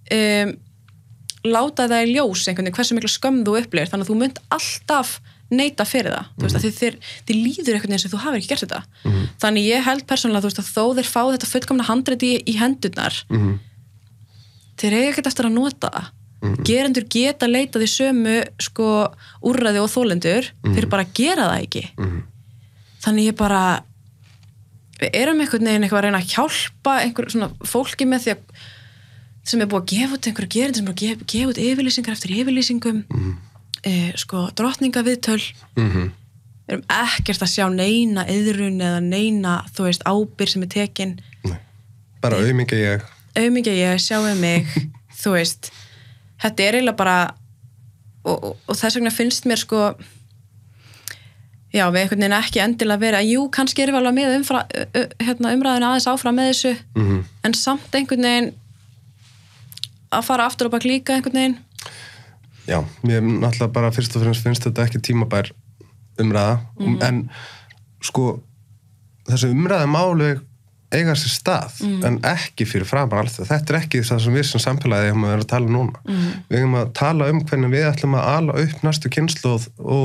láta það í ljós einhvern veginn hversu mikla skömm þú upplifir, þannig að þú munt alltaf neita fyrir það, þú veist, að þið líður einhvern veginn sem þú hafir ekki gert þetta þannig ég held persónulega, þú veist, að þó þeir fá þetta fullkomna handrit í hendurnar þeir eiga ekkert eftir að nota það gerendur geta leitað í sömu sko úrræði og þolendur þeir bara gera það ekki þannig ég bara við erum einhvern veginn eitthvað að reyna að hjálpa einhver svona fólki með því að sem búið að gefa út einhverja gerendur sem búið að gefa út yfirlýsingar eftir yfirlýsingum sko drottningaviðtöl erum ekkert að sjá neina iðrun eða neina, þú veist, ábyrgð sem tekin bara auðmingja ég sjáu mig þú veist þetta eiginlega bara og þess vegna finnst mér sko já, við einhvern veginn ekki endilega verið að jú, kannski erum við alveg með umræðinu aðeins áfram með þessu en samt einhvern veginn að fara aftur og bak líka einhvern veginn. Já, mér náttúrulega bara fyrst og fremst finnst þetta ekki tímabær umræða en sko þessi umræða máli eiga sér stað en ekki fyrir framar allt þetta ekki það sem við sem samfélagi höfum að vera að tala núna við höfum að tala hvernig við ætlum að ala upp næstu kynslóð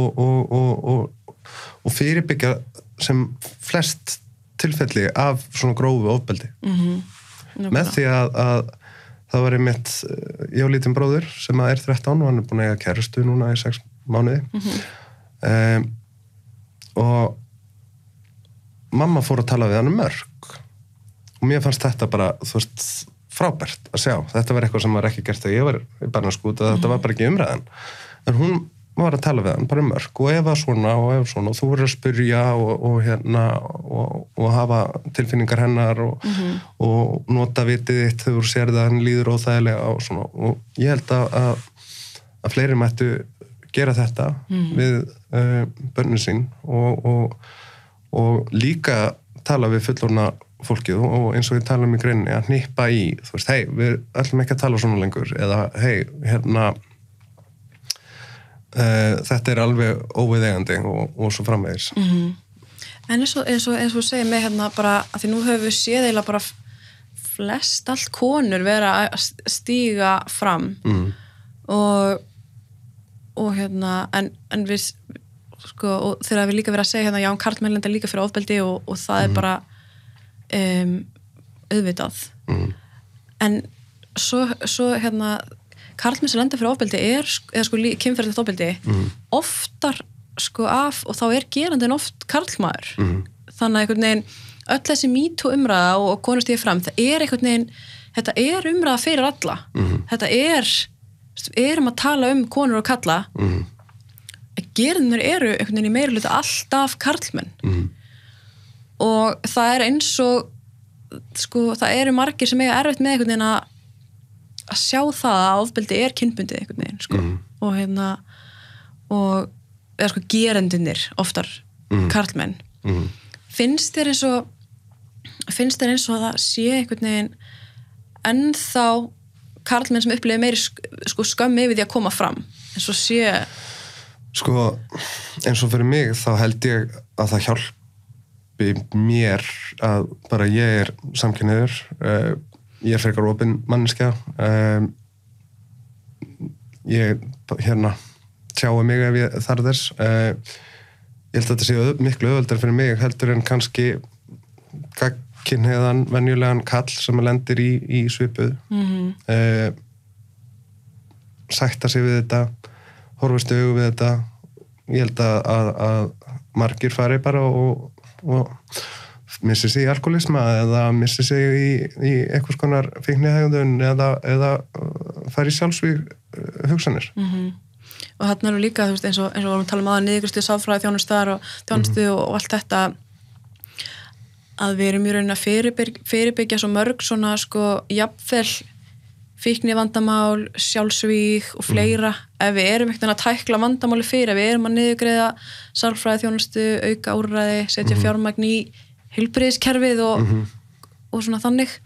og fyrirbyggja sem flest tilfelli af svona grófu ofbeldi með því að það var einmitt ég á lítinn bróður sem er 13 og hann búin að eiga kærustu núna í 6 mánuði og mamma fór að tala við hann mörg og mér fannst þetta bara, þú veist, frábært að sjá. Þetta var eitthvað sem var ekki gert þegar ég var í barnaskút og þetta var bara ekki umræðan. En hún var að tala við hann, bara mörg og ef svona og þú verður að spyrja og hafa tilfinningar hennar og nota vitið þitt þegar þú sér það hann líður óþægilega og svona. Og ég held að fleiri mættu gera þetta við börnin sín og líka tala við fullorðna fólkið og eins og við talum í greininni að hnippa í, þú veist, hei, við ætlum ekki að tala svona lengur eða hei, þetta er alveg óviðeigandi og svo framvegis. En eins og segir mig bara, að því nú höfum við séð eiginlega bara flest allt konur vera að stíga fram og en við sko, og þegar við líka verið að segja já, karlmenn lenda líka fyrir ofbeldi og það er bara auðvitað en svo karlmenn sem lenda fyrir ofbeldi eða sko kynferðilegt ofbeldi oftar sko af og þá er gerandinn oft karlmaður þannig að einhvern veginn öll þessi MeToo umræða og konur stíga fram það er einhvern veginn, þetta er umræða fyrir alla þetta erum að tala konur og kalla gerandinn eru einhvern veginn í meirihluta alltaf karlmenn og það er eins og sko, það eru margir sem eiga erfitt með einhvern veginn að sjá það að ofbeldi er kynbundið einhvern veginn sko. og eða sko gerendunir oftar karlmenn finnst þér eins og það sé einhvern veginn ennþá karlmenn sem upplifa meiri sko skömm yfir því að koma fram eins og sé sko eins og fyrir mig þá held ég að það hjálpi mér að bara ég er samkynhneigður ég er frekar opin manneskja ég tjái mig ef ég þarf þess ég held að þetta sé miklu auðveldar fyrir mig heldur en kannski gagnkynhneigðan venjulegan kall sem lendir í svipuð sætta sig við þetta horfast í augu við þetta ég held að margir fari bara og missi sig í alkoholisma eða missi sig í einhvers konar fíknihegðun eða fari í sjálfsvíg hugsanir og þarna eru líka, þú veist, eins og vorum að tala um aðeins niðurgreiðslu sálfræði þjónustar og þjónustu og allt þetta að við erum í rauninni að fyrirbyggja svo mörg svona sko jafnvel fíknivandamál, sjálfsvíg og fleira ef við erum ekkert að tækla vandamáli fyrir ef við erum að niðurgreiða sálfræði þjónustu, auka úrræði, setja fjármagn í heilbrigðiskerfið og svona þannig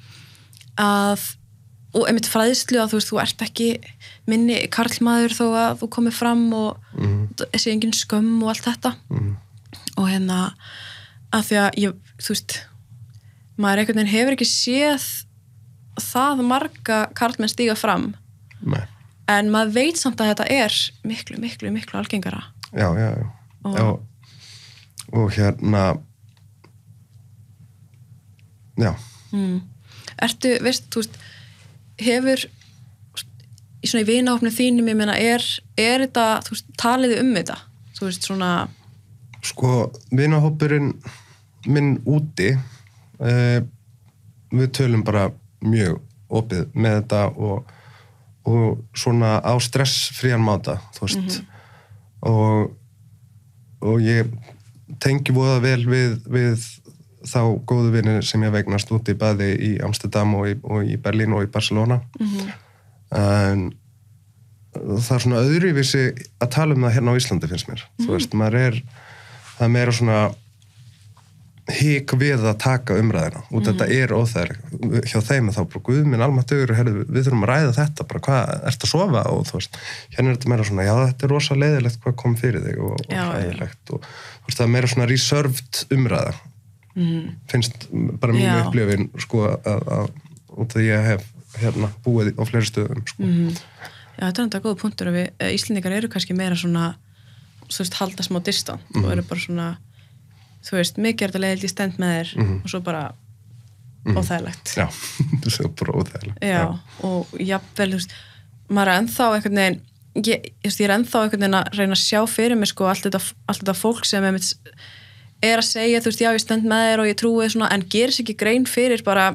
og einmitt fræðslu að þú veist, þú ert ekki minni karlmaður þó að þú komið fram og þessi engin skömm og allt þetta og að því að þú veist, maður einhvern veginn hefur ekki séð það marga karlmenn stíga fram Nei. En maður veit samt að þetta er miklu algengara Já og já Ertu, veist, þú veist hefur í svona í vinahópnum þínum, ég meina er þetta, þú veist, taliði þetta þú veist, svona sko, vinahópurinn minn úti við tölum bara mjög opið með þetta og svona á stressfrían máta, þú veist og ég tengi voða vel við þá góðu vinir sem ég veignast úti bæði í Amsterdam og í Berlín og í Barcelona en það er svona öðruvísi að tala um það hérna á Íslandi finnst mér þú veist, maður það er meira svona hik við að taka umræðina og þetta óþægilegt hjá þeim þá bara guð minn almáttugur við þurfum að ræða þetta bara hvað, ertu að sofa og þú veist, hérna þetta meira svona já þetta rosa leiðilegt hvað kom fyrir þig og hræðilegt og þú veist það meira svona reserved umræða finnst bara mínu upplifin sko að út að ég hef hérna búið á fleiri stöðum sko. Já, þetta er enda góð punktur að við Íslendingar eru kannski meira svona þú veist, halda smá distant og eru bara svona þú veist, mikið er þetta leiðilegt ég stend með þér og svo bara óþægilegt. Já, það er bara óþægilegt. Já, og jafnvel, þú veist, maður er ennþá einhvern veginn, ég er ennþá einhvern veginn að reyna að sjá fyrir mig, sko, allt þetta fólk sem er að segja, þú veist, já, ég stend með þér og ég trúi svona, en gerir sér ekki grein fyrir bara,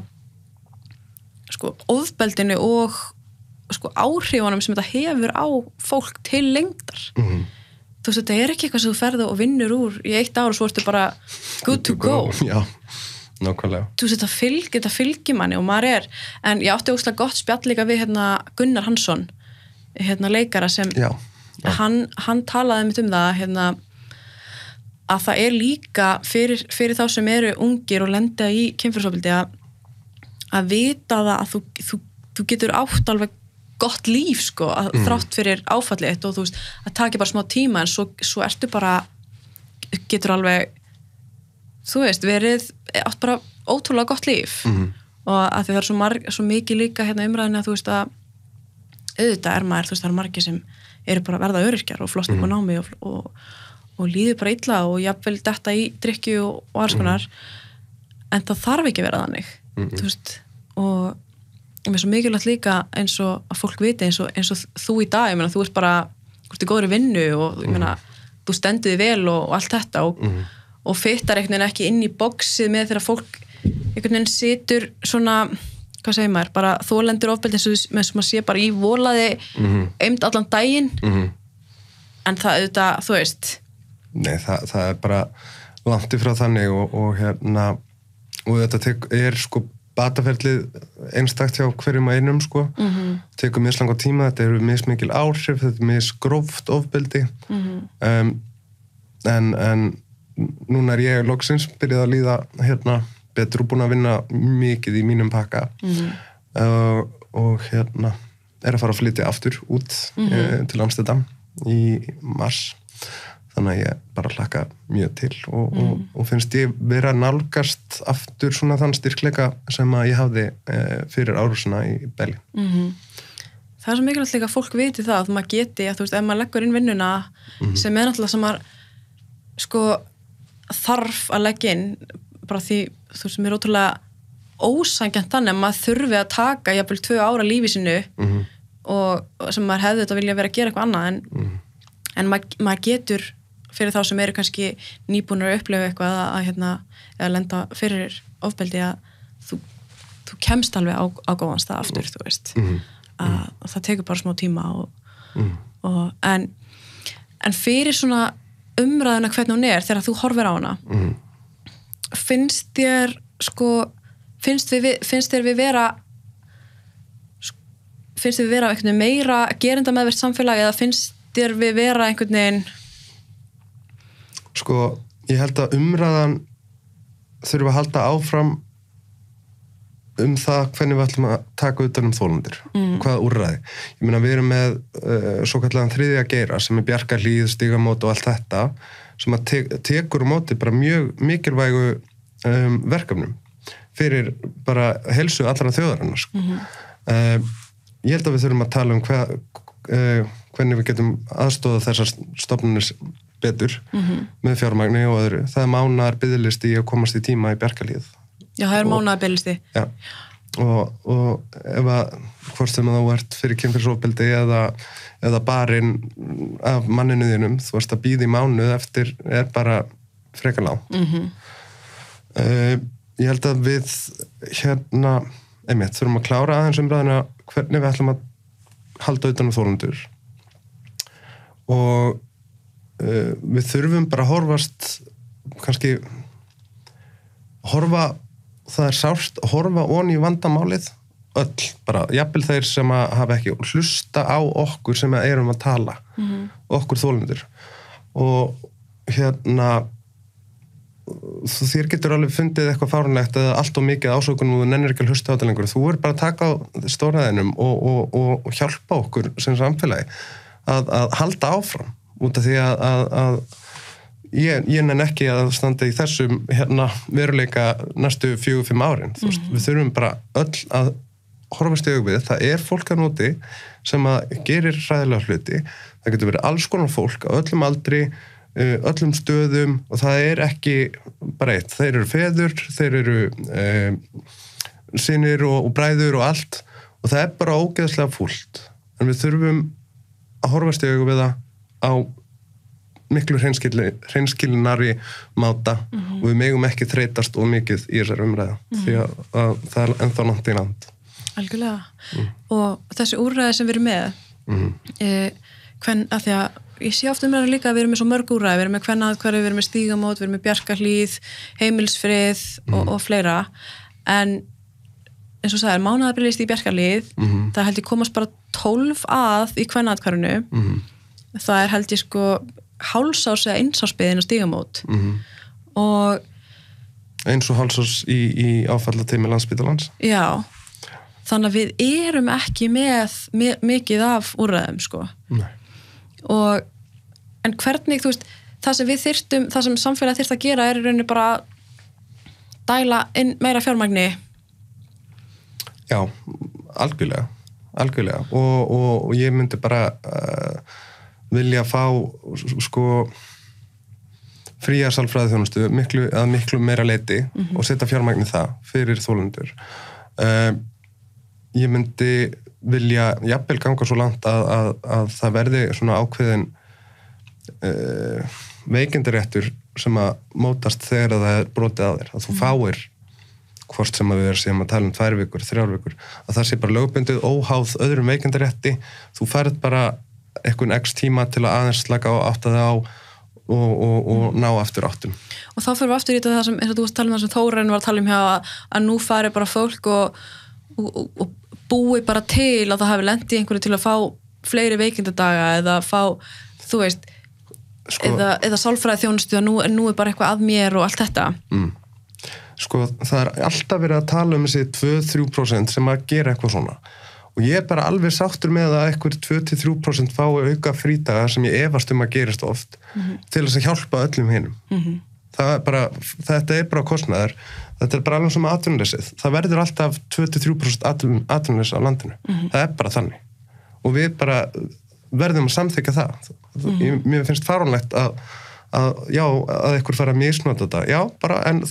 sko, ofbeldinu og, sko, áhrifunum sem þetta hefur á fólk til lengdar. Þú veist, þetta er ekki eitthvað sem þú ferð og vinnur úr í 1 ár og svo ertu bara good to go. Já, nákvæmlega. Þú veist, þetta fylgir manni og maður er, en ég átti óslega gott spjall líka við Gunnar Hansson, leikara sem, hann talaði mitt það, að það er líka fyrir þá sem eru ungir og lenda í kynferðisofbeldi að vita það að þú getur átt alveg gott líf sko, að þrátt fyrir áfallið og þú veist, að taka bara smá tíma en svo ertu bara getur alveg þú veist, átt bara ótrúlega gott líf og að því það er svo mikið líka umræðinu að þú veist að auðvitað er maður, þú veist, það eru margir sem eru bara verða öryrkjar og flosna upp á námi og líður bara illa og jafnvel detta í drykkju og alls konar en það þarf ekki að vera þannig þú veist, og mér er svo mikilvægt líka eins og að fólk viti eins og þú í dag, ég meina, þú ert bara þú ert í góðri vinnu og ég meina þú stendur þig vel og allt þetta og fittar einhvern veginn ekki inn í boxið með þegar fólk einhvern veginn situr svona, hvað segir maður, bara þolendur ofbeldi eins og maður sé bara í volaði eimt allan daginn en það auðvitað, þú veist Nei, það er bara langt frá þannig og þetta er sko bataferlið einstakt hjá hverjum að einum sko tekur mislang á tíma, þetta eru mismikil áhrif þetta er misgróft ofbeldi en núna er ég loksins byrjað að líða betur og búin að vinna mikið í mínum pakka og er að fara að flytja aftur út til Amsterdam í mars þannig að ég bara hlakka mjög til og finnst ég vera nálgast aftur svona þann styrkleika sem að ég hafði fyrir árásina í Berlín. Það er svo mikilvægt líka að fólk viti það að maður geti, að þú veist, ef maður leggur inn vinnuna sem er náttúrulega sem maður sko þarf að leggja inn bara því, þú veist, mér er ótrúlega ósanngjarnt þannig að maður þurfi að taka jafnvel 2 ára lífi sínu og sem maður hefði þetta vilja vera að gera eitthvað annað en maður getur fyrir þá sem eru kannski nýbúnir að upplifa eitthvað eða lenda fyrir ofbeldi að þú kemst alveg á góðan stað aftur, þú veist að það tekur bara smá tíma en fyrir svona umræðuna hvernig hún er þegar þú horfir á hana finnst þér við vera einhvern veginn meira gerinda meðvirt samfélag eða finnst þér við vera einhvern veginn Sko, ég held að umræðan þurfa að halda áfram það hvernig við ætlum að taka utan þolendur hvaða úrræði. Ég meina við erum með svo kallan 3. geira sem er Bjarkarhlíð, Stígamót og allt þetta sem að tekur á móti bara mjög mikilvægu verkefnum fyrir bara heilsu allra þjóðarinnar sko. Ég held að við þurfum að tala hvernig við getum aðstoða þessar stofnunir betur með fjármagni og öðru. Það er mánaðar biðlisti í að komast í tíma í Bjarkarhlíð. Já, það er mánaðar biðlisti. Já, og ef að hvort sem þú ert fyrir kynferðisofbeldi eða barinn af manninu þínum, þú ert að bíða í mánuð eftir er bara frekar lágt. Ég held að við þurfum að klára aðeins umræðina hvernig við ætlum að halda utan þolendur og við þurfum bara að horfast kannski það er sárt að horfa onni í vandamálið öll, bara jafnvel þeir sem að hafa ekki hlusta á okkur sem erum að tala okkur þolendur og þér getur alveg fundið eitthvað fáránlegt eða allt of mikið ásökun og þú nennir ekki að hlusta á þetta lengur. Þú bara að taka á stóraðinum og hjálpa okkur sem samfélagi að halda áfram út af því að ég nenn ekki að standa í þessum veruleika næstu 4-5 árin. Við þurfum bara öll að horfast í augu við. Það fólk að núti sem að gerir hræðilega hluti. Það getur verið alls konar fólk á öllum aldri, öllum stöðum og það ekki bara eitt. Þeir eru feður, þeir eru synir og bræður og allt og það bara ógeðslega fúlt. En við þurfum að horfast í augu við það á miklu hreinskilinari máta og við megum ekki þreytast og mikið í þessari umræðu því að það ennþá langt í land. Algjörlega. Og þessi úrræði sem við erum með að því að ég sé oft umræðan líka að við erum með svo mörg úrræði, við erum með kvennaathvarfi, við erum með stígamót, við erum með Bjarkarhlíð, heimilsfrið og fleira, en eins og sagðir, mánaðarbrýlist í Bjarkarhlíð, það held ég komast bara 12 að í kvennaathvarfinu, það held ég sko hálsás eða einsásbiðin á stígamót og eins og hálsás í áfallatími Landspítalans. Já, þannig að við erum ekki með mikið af úrræðum sko. Nei. En hvernig, þú veist, það sem við þyrftum, það sem samfélagið þyrft að gera í rauninni bara dæla inn meira fjármagni. Já, algjörlega og ég myndi bara vilja fá sko fría sálfræðiþjónustu miklu meira leyti og setja fjármagn í það fyrir þolendur. Ég myndi vilja jafnvel ganga svo langt að það verði svona ákveðin veikindaréttur sem að mótast þegar það brotið að þér, að þú fáir hvort sem að við séum að tala 2 vikur, 3 vikur, að það sé bara lögbundið óháð öðrum veikindarétti, þú færð bara einhvern x tíma til að aðeins slaka á átta þig á og ná aftur áttum. Og þá fyrir við aftur í það sem, eins og þú varst að tala um það sem Þórarinn var að tala um hjá að nú fari bara fólk og búi bara til að það hafi lent í einhverju til að fá fleiri veikindadaga eða fá, þú veist sko, eða sálfræðiþjónustu að nú bara eitthvað að mér og allt þetta. Sko, það alltaf verið að tala um þessi 2-3% sem að gera eitthvað svona og ég bara alveg sáttur með að eitthvað 2-3% fái auka frídaga sem ég efast að gerist oft til þess að hjálpa öllum hinum. Þetta bara kostnaður. Þetta bara alveg sem atvinnuleysið. Það verður alltaf 2-3% atvinnuleysi á landinu. Það bara þannig. Og við bara verðum að samþykja það. Mér finnst fáránlegt að einhver fara að misnota þetta. Já, bara, en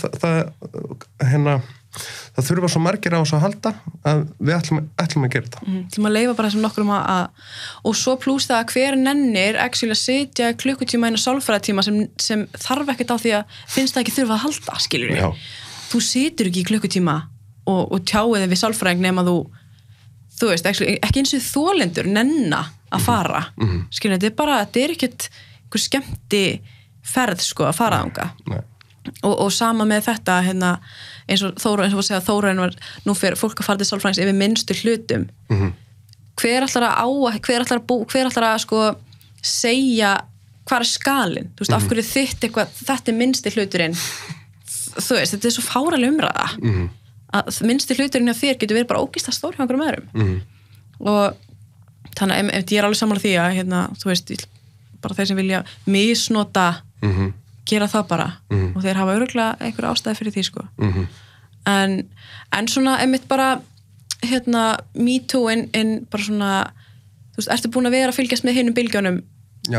það þurfa svo margir á þessu að halda að við ætlum að gera þetta. Til að leyfa bara þessum nokkrum og svo plús það að hver nennir actually að sitja klukkutíma inn á sálfræðitíma sem þarf ekkert á því að finnst það ekki þurfa að halda, skilur við. Þú situr ekki í klukkutíma og tjáið við sálfræðing nema þú veist, ekki eins og þolendur nenna að fara. Skilur við, þetta ekkert einhver skemmti ferð sko að fara þangað. Nei. Og sama með þetta eins og Þórarinn var nú fyrir fólk að fara til sálfræðings yfir minnstu hlutum. Hver ætlar að sko segja hvað skalinn, þú veist, af hverju þetta minnsti hluturinn, þú veist, þetta svo fáraleg umræða að minnsti hluturinn hjá þér getur verið bara ógeðslega stór hjá einhverjum öðrum. Og þannig að ég alveg sammála því að þú veist, bara þeir sem vilja misnota gera það bara og þeir hafa örugglega einhver ástæði fyrir því sko. En svona einmitt bara me too en bara svona, þú veist, ertu búin að vera að fylgjast með hinum bylgjónum? Já.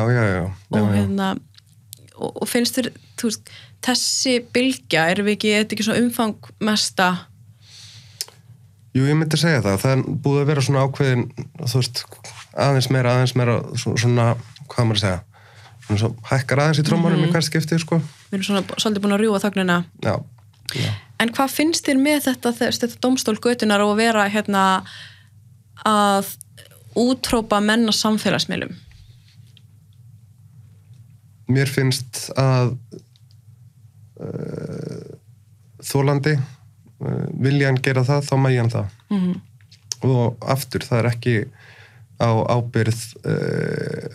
Og finnst þér, þú veist, þessi bylgja, er ekki svona umfangmesta? Jú, ég myndi segja það er búið að vera svona ákveðin, þú veist, aðeins meira svona, hvað maður að segja, svo hækkar aðeins í trómanum í hvert skipti, sko. Við erum svona svolítið búin að rjúfa þögnina. Já. En hvað finnst þér með þetta dómstól götunar og vera að útrópa menn á samfélagsmiðlum? Mér finnst að þolandi vilja hann gera það, þá mægi hann það. Og aftur, það ekki á ábyrgð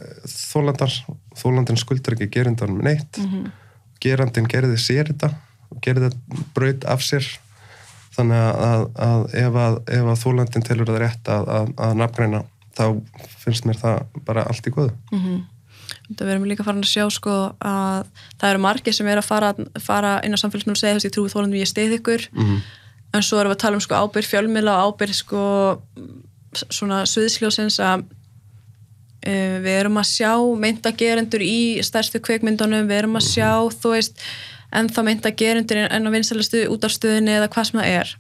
þolandans skuldar ekki gerandanum neitt. Gerandinn gerði sér þetta gerði þetta braut af sér þannig að ef þolandinn telur það rétt að nafngreina þá finnst mér það bara allt í góðu. Við erum líka farin að sjá sko að það eru margir sem að fara inn á samfélagsmiðlum og segja þú veist ég trúi þolandum ég styð ykkur en svo erum við að tala sko ábyrgð fjölmiðla og ábyrgð sko svona sviðsljósins að við erum að sjá meintagerendur í stærstu kvikmyndunum, við erum að sjá þú veist ennþá meintagerendur en á vinsælustu útvarpsstöðinni eða hvað sem það er.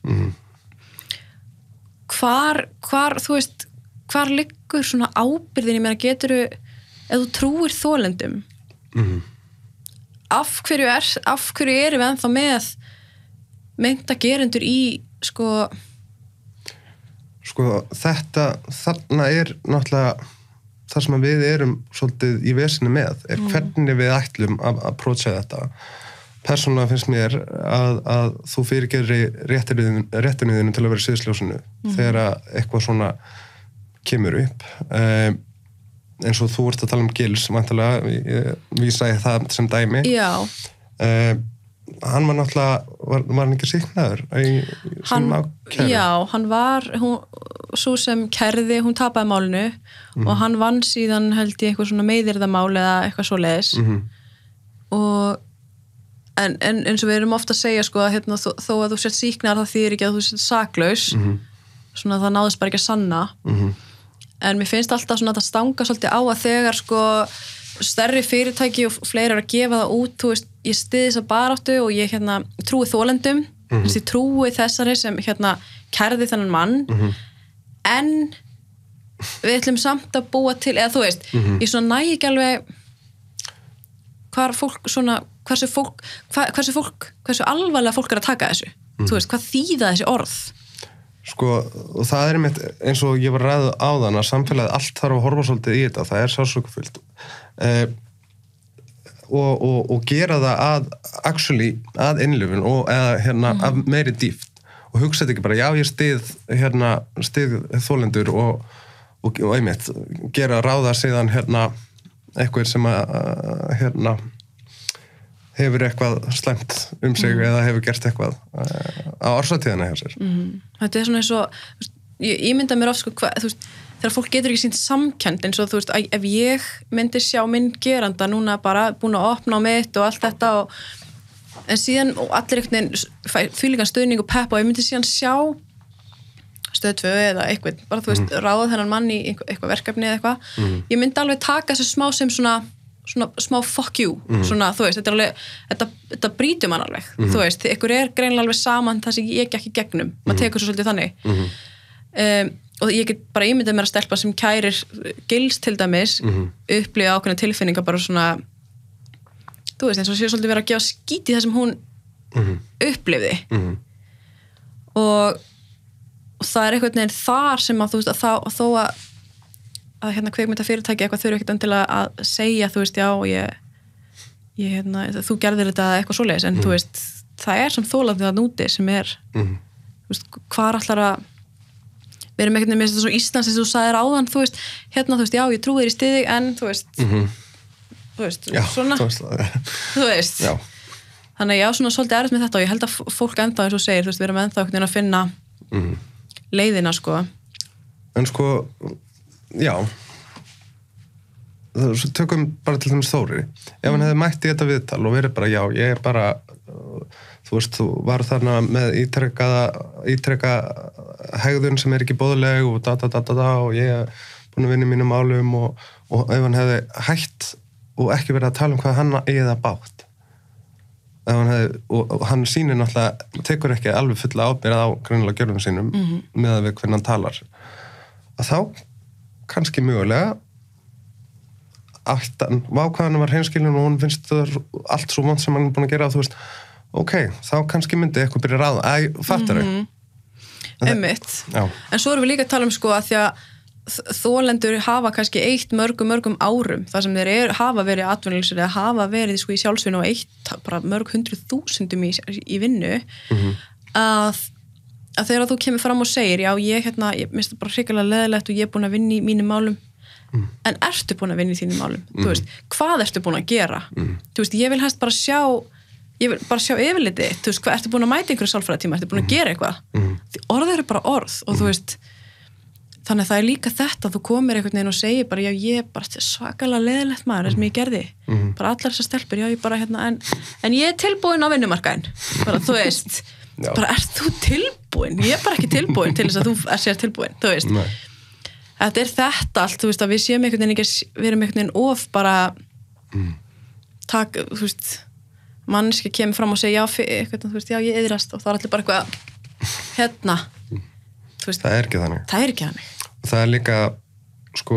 Hvar þú veist hvar liggur svona ábyrgðin, ég meina geturðu ef þú trúir þolendum af hverju erum við ennþá með meintagerendur í sko þarna náttúrulega það sem við erum svolítið í vesinu með hvernig við ætlum að approacha þetta. Persónulega finnst mér að þú fyrirgerir réttinu þínu til að vera sviðsljósinu þegar eitthvað svona kemur upp. Eins og þú ert að tala um Gils, væntanlega, ég vísaði það sem dæmi. Já. Hann var náttúrulega, var hann ekki sýknaður sem ákæru? Já, hann var, svo sem kærði, hún tapaði málinu og hann vann síðan held ég eitthvað svona meiðyrðamál eða eitthvað svoleiðis. Og en eins og við erum ofta að segja sko að hérna, þó að þú sért sýknaður það þýðir ekki að þú sért saklaus, svona það náðist bara ekki að sanna. En mér finnst alltaf svona að það stanga svolítið á að þegar sko stærri fyrirtæki og fleiri að gefa það út, þú veist, ég styð þessa baráttu og ég hérna trúi þolendum, ég trúi þessari sem hérna kærði þennan mann, en við ætlum samt að búa til, eða þú veist, ég svona næ ekki alveg hversu alvarlega fólk er að taka þessu, þú veist, hvað þýða þessi orð? Sko, og það einmitt eins og ég var ræðu áðan að samfélagið allt þarf að horfa svolítið í þetta, það sársaukafullt og gera það að innlifun og eða hérna af meiri dýpt og hugsa þetta ekki bara, já ég styð þolendur og einmitt gera ráða síðan hérna eitthvað sem að hefur eitthvað slæmt sig eða hefur gert eitthvað á orsatíðina hjá sér. Þetta svona eins og, ég mynda mér oft sko, þú veist, þegar fólk getur ekki sýnt samkennd eins og þú veist, ef ég myndi sjá minn geranda núna bara búin að opna á mitt og allt þetta en síðan, og allir einhvern veginn þvílíkan stuðning og peppa og ég myndi síðan sjá Stöð 2 eða eitthvað, bara þú veist, ráða þennan mann í eitthvað verkefni eða eitthvað, ég myndi alveg taka þessu smá sem svona smá fuck you, svona, þú veist, þetta er alveg, þetta brýtur mann alveg, þú veist, ykkur er greinlega alveg saman það sem ég ekki gegnum, maður tekur svo svolítið þannig, og ég get bara ímyndað mér að stelpa sem kærir Gils til dæmis, upplifa ákveðna tilfinninga bara svona, þú veist, eins og sé svolítið verið að gefa skít í það sem hún upplifði, og það er eitthvað neginn þar sem að, þú veist, að þó að hérna kvikmyndafyrirtæki eitthvað þurfi ekkert endilega að segja, þú veist, já, ég hérna, þú gerðir þetta eitthvað svoleiðis, en þú veist, það er sem þolandi það núti sem er, þú veist, hvað allar að, við erum ekkert nefnir svo Íslands þess að þú sagðir áðan, þú veist, hérna, þú veist, já, ég trúi þér í stiði, en þú veist, já, svona, þú veist, já. Þannig já, svona svolítið erfitt með þetta og ég held að fólk ennþá, eins og segir, þú veist, við erum ennþá einhvern veginn að finna leiðina, sko. En sko, já, tökum bara til dæmis Þóri, ef hann hefði mætt í þetta viðtal og verið bara, já, ég er bara, þú veist, þú var þarna með ítreka hegðun sem er ekki boðleg og og ég er búin að vinna í mínum málum og ef hann hefði hætt og ekki verið að tala um hvað hann eigi það bátt, ef hann hefði, og hann sýnir náttúrulega, tekur ekki alveg fulla ábyrgð á greinilega gjörðum sínum með að við hvernig hann talar, að þá kannski mögulega aftan, vákvæðan var hreinskilin og hún finnst allt svo vont sem hann er búin að gera og þú veist, ok, þá kannski myndi eitthvað byrja ráða, fattar þau? Einmitt. En svo erum við líka að tala um sko að því að þolendur hafa kannski eytt mörgum árum þar sem þeir hafa verið atvinnulausir eða hafa verið sko í sjálfsvinnu og eytt bara mörg 100.000 í vinnu að þegar þú kemur fram og segir já, ég minnst það bara hrikalega leðilegt og ég er búin að vinna í mínum málum en ertu búin að vinna í þínum málum? Þú veist, hvað ertu búin að gera? Þú veist, ég vil helst bara sjá ég vil bara sjá yfirliti, þú veist, hvað ertu búin að mæta einhverju sálfræðitíma, ertu búin að gera eitthvað því orð eru bara orð og þú veist þannig að það líka þetta, þú komir einhvern veginn og segir bara, já, ég er bara svakalega leiðilegt maður, sem ég gerði bara allar þessar stelpur, já, ég bara en ég er tilbúin á vinnumarkaðinn bara, þú veist, bara, ert þú tilbúin? Ég er bara ekki tilbúin til þess að þú sér tilbúin, þú veist þetta er þetta allt, þú veist, að við séum einhvern veginn ekki, við erum einhvern veginn of bara þú veist mannski kemur fram og segja eitthvað, þú veist, já, ég yðrast og það er allir bara eitthvað þú veist, það er ekki þannig það er líka sko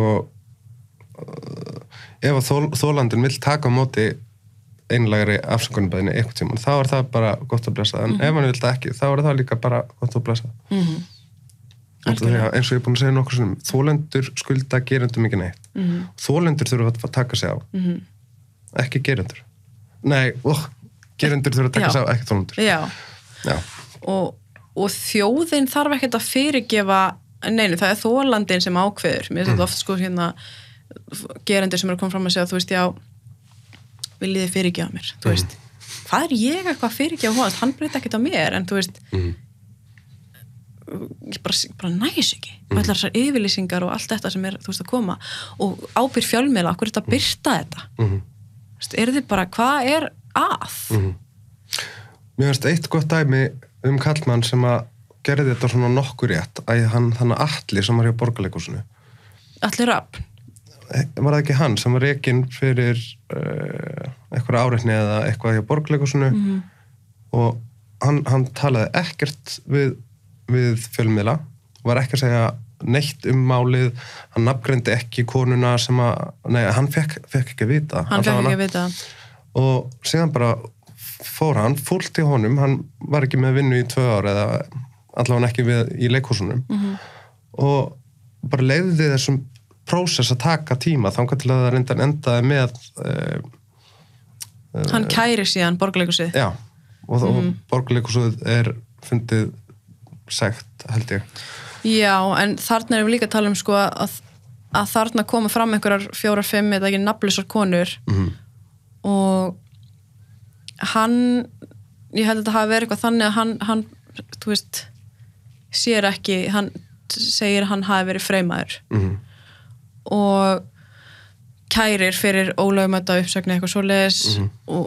ef að þolandinn vill taka á móti einlægri afsökunarbeiðni eitthvað tíma, þá er það bara gott að blessa en ef hann vill það ekki, þá er það líka bara gott að blessa eins og ég er búin að segja nokkur svona þolendur skulda gerendum ekki neitt þolendur þurfa að taka sig á ekki gerendur gerendur þurfa að taka sig á, ekki þolendur já. Og þjóðin þarf ekkert að fyrirgefa neinu, það er þolandinn sem ákveður mér finnst þetta oft sko hérna gerendur sem eru að koma fram að segja, þú veist, já viljið þið fyrirgefa mér, þú veist hvað er ég eitthvað að fyrirgefa honum, hann breyta ekkert á mér, en þú veist ég bara næs ekki allar þessar yfirlýsingar og allt þetta sem er, þú veist, að koma og ábyrgð fjölmiðla, okkur er þetta að birta þetta er þið bara, hvað er að? Mér finnst eitt gott dæmi kallmann sem að gerði þetta svona nokkur rétt að hann Atli sem var hjá Borgarleikhúsinu Atli Rafn var það ekki hann sem var rekinn fyrir eitthvað áreitni eða eitthvað hjá Borgarleikhúsinu og hann talaði ekkert við fjölmiðla var ekki að segja neitt málið hann nafngreindi ekki konuna sem að hann fekk ekki að vita og síðan bara fór hann fullt í honum, hann var ekki með vinnu í 2 ár eða allavega ekki í leikhúsunum og bara leiði þessum prósess að taka tíma þangað til að það reyndar endaði með hann kæri síðan Borgarleikhúsið já, og Borgarleikhúsið er fundið sekt, held ég já, en þarna erum við líka að tala sko að þarna koma fram einhverjar 4-5 eða ekki nafnlausar konur og ég held að þetta hafi verið eitthvað þannig að hann þú veist sér ekki, hann segir að hann hafi verið freymaður og kærir fyrir ólögmæta uppsögn eitthvað svoleiðis og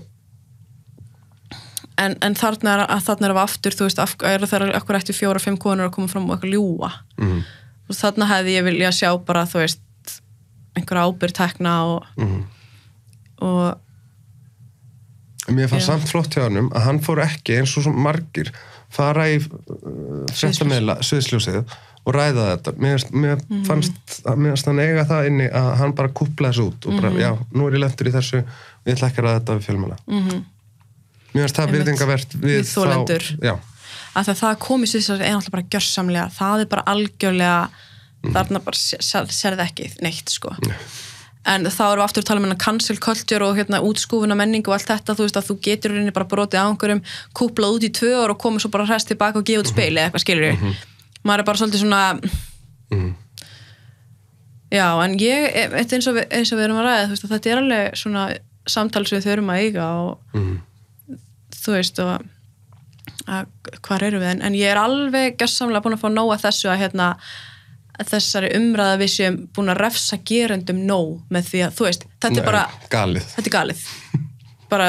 en þarna er aftur, þú veist, akkur eftir 4-5 konur að koma fram og eitthvað ljúga og þarna hefði ég viljað sjá bara, þú veist, einhverja ábyrgð tekna og Mér fannst samt flott hjá hannum að hann fór ekki eins og margir fara í fréttamiðla sviðsljósið og ræða þetta. Mér fannst hann eiga það inni að hann bara kúplaði þessu út og bara, já, nú er ég lentur í þessu og ég ætla ekki að ræða þetta við fjölmiðla. Mér finnst það virðingavert við þolendur. Já. Að það kom í sviðsljósið er náttúrulega bara gjörsamlega, það er bara algjörlega, þarna bara sérði ekki neitt, sko. En þá erum við aftur að tala um cancel culture og hérna útskúfuna menningu og allt þetta, þú veist að þú getur rauninni bara brotið á einhverjum, kúplað út í 2 ár og komið svo bara hrest tilbaka og gefa út speil eða eitthvað, skilur maður er bara svolítið svona já, en ég eins og við erum að ræða, þú veist að þetta er alveg svona samtal sem við þurfum að eiga og þú veist og hvar eru við, en ég er alveg gjörsamlega búin að fá nóg að þessu að hérna þessari umræða við séum búin að refsa gerendum nóg með því að, þú veist, þetta er bara galið. Þetta er galið bara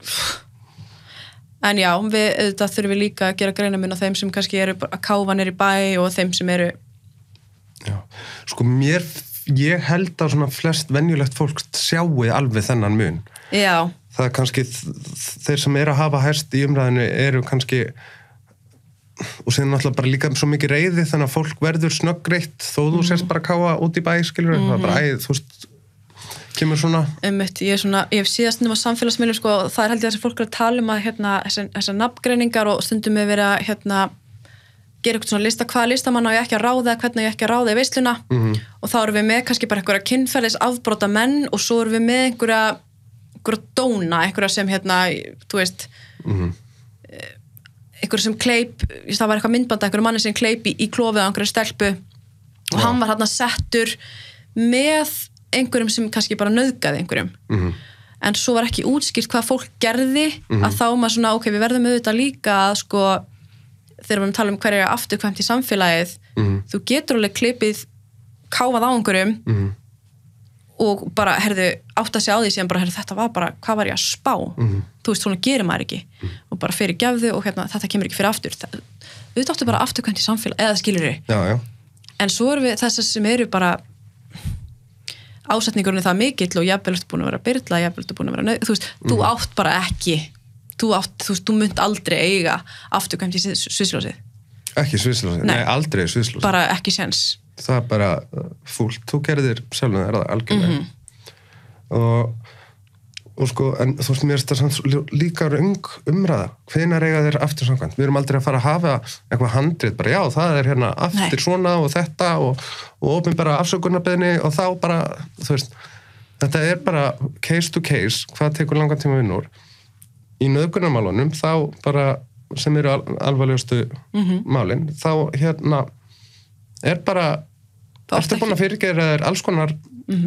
en já, þetta þurfum við líka að gera greinamun á þeim sem kannski eru að káfa niður í bæ og þeim sem eru já, sko ég held að svona flest venjulegt fólk sjáu alveg þennan mun já. Það er kannski þeir sem eru að hafa hæst í umræðinu eru kannski og síðan náttúrulega bara líka svo mikið reiði þannig að fólk verður snöggreitt þó þú sérst bara káfa út í bæ, skilur það er bara þú veist, kemur svona ég hef síðast á samfélagsmiðlum sko, það er held ég að þessi fólk er að tala um að hérna, þessar nafngreiningar og stundum við verið að hérna, gera eitthvað svona lista, hvaða listamann á ég ekki að ráða, hvernig ég ekki að ráða í veisluna og þá erum við með kannski bara einhverja kynferðis afbrota menn og svo erum við með einhverja dóna, einhverja sem hérna, þú veist einhver sem kleip, það var eitthvað myndband einhverju manni sem kleip í klofið á einhverju stelpu og hann var hérna settur með einhverjum sem kannski bara nauðgaði einhverjum en svo var ekki útskýrt hvað fólk gerði að þá maður svona, ok, við verðum auðvitað líka að sko, þegar við erum að tala hver er afturkvæmt í samfélagið þú getur alveg klippið káfað á einhverjum og bara, herðu, átt að segja á því síðan bara, herðu, þetta var bara, hvað var ég að spá þú veist, svona gerir maður ekki og bara fyrir gefðu og hérna, þetta kemur ekki fyrir aftur við áttu bara afturkvæmt í samfélagið eða skilur já. En svo erum við þessar sem eru bara ásetningurinn það mikill og jafnvel ertu búin að vera byrla, jafnvel ertu búin að vera þú veist, þú átt bara ekki þú munt aldrei eiga afturkvæmt í sviðsljósið Ekki sviðsljósið, nei, aldrei sviðsljósið bara ekki séns Það er bara fúlt, þú gerðir sjálf það algjörlega og sko, en þú veist, mér er þetta líka röng umræða, hvenær eiga þeir aftur samkvæmt, við erum aldrei að fara að hafa eitthvað handrit, bara já, það er hérna aftur svona og þetta og opinbera afsökunarbeiðni og þá bara þú veist, þetta er bara case to case, hvað tekur langan tíma að vinna úr í nauðgunarmálunum, þá bara sem eru alvarlegustu málin, þá hérna er bara eftir búin að fyrirgera þér alls konar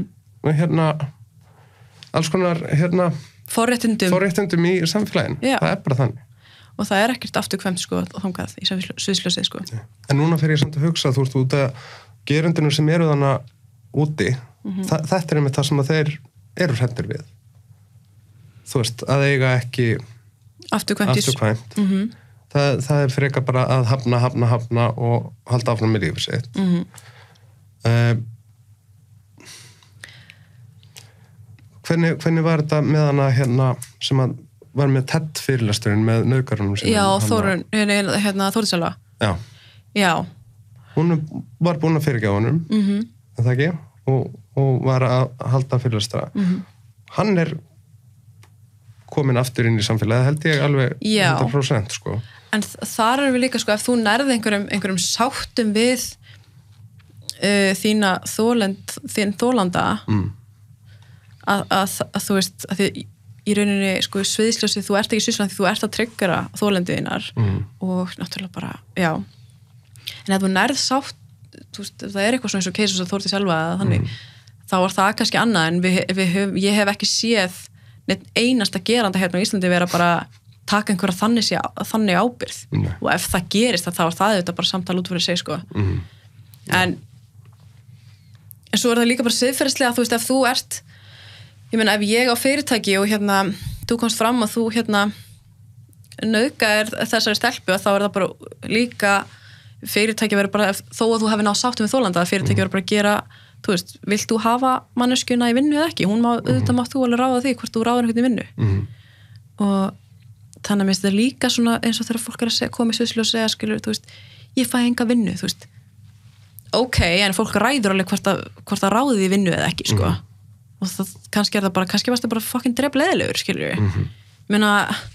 forréttindum í samfélaginu. Það er bara þannig. Og það er ekkert afturkvæmt sko þangað í sviðsljósið sko. En núna fer ég samt að hugsa, þú veist, út að gerendunum sem eru þannig úti, þetta er einmitt það sem að þeir eru hræddir við. Þú veist, að eiga ekki afturkvæmt. Það er frekar bara að hafna og halda áfram með lífið sitt. Hvernig var þetta með hana hérna sem að var með TED fyrirlesturinn með nauðgarunum sinni? Já, Þórun, Þórður Selva. Já. Hún var búin að fyrirgefa honum, það ekki, og var að halda fyrirlestra. Hann er komin aftur inn í samfélagið, held ég alveg 100% sko. En þar erum við líka sko, ef þú nærði einhverjum sáttum við þín þólanda að þú veist að því í rauninni sko sviðsljósið, þú ert ekki sviðslan því þú ert að tryggjara þólendiðinnar og náttúrulega bara, já en ef þú nærð sátt, þú veist, það er eitthvað svona eins og keisur sem Þórður Selva eða þannig, þá var það kannski annað en ég hef ekki séð neitt einasta geranda hérna á Íslandi vera bara taka einhverja þannig ábyrgð og ef það gerist þá er það auðvitað bara samtal út fyrir sig sko en svo er það líka bara siðferðislega, þú veist, ef þú ert ég meina, ef ég á fyrirtæki og hérna, þú komst fram að þú hérna nauðgaðir þessari stelpu, þá er það bara líka fyrirtæki verður bara, þó að þú hefði náð sáttum við þólanda, fyrirtæki verður bara að gera, þú veist, vilt þú hafa manneskjuna í vinnu eða ekki? Hún má, auðvitað mátt þú alveg ráða því hvort þú ráður einhvern í vinnu. Og þannig að mér finnst þetta líka svona eins og þegar fólk er að koma í sviðslu og segja, skilur, þú veist, ég fæ enga vinnu, þú veist. Ok, en fólk ræður alveg hvort það ráði í vinnu eða ekki, sko. Og það, kannski varst það bara fucking drefleðilegur, skilur við. Meina...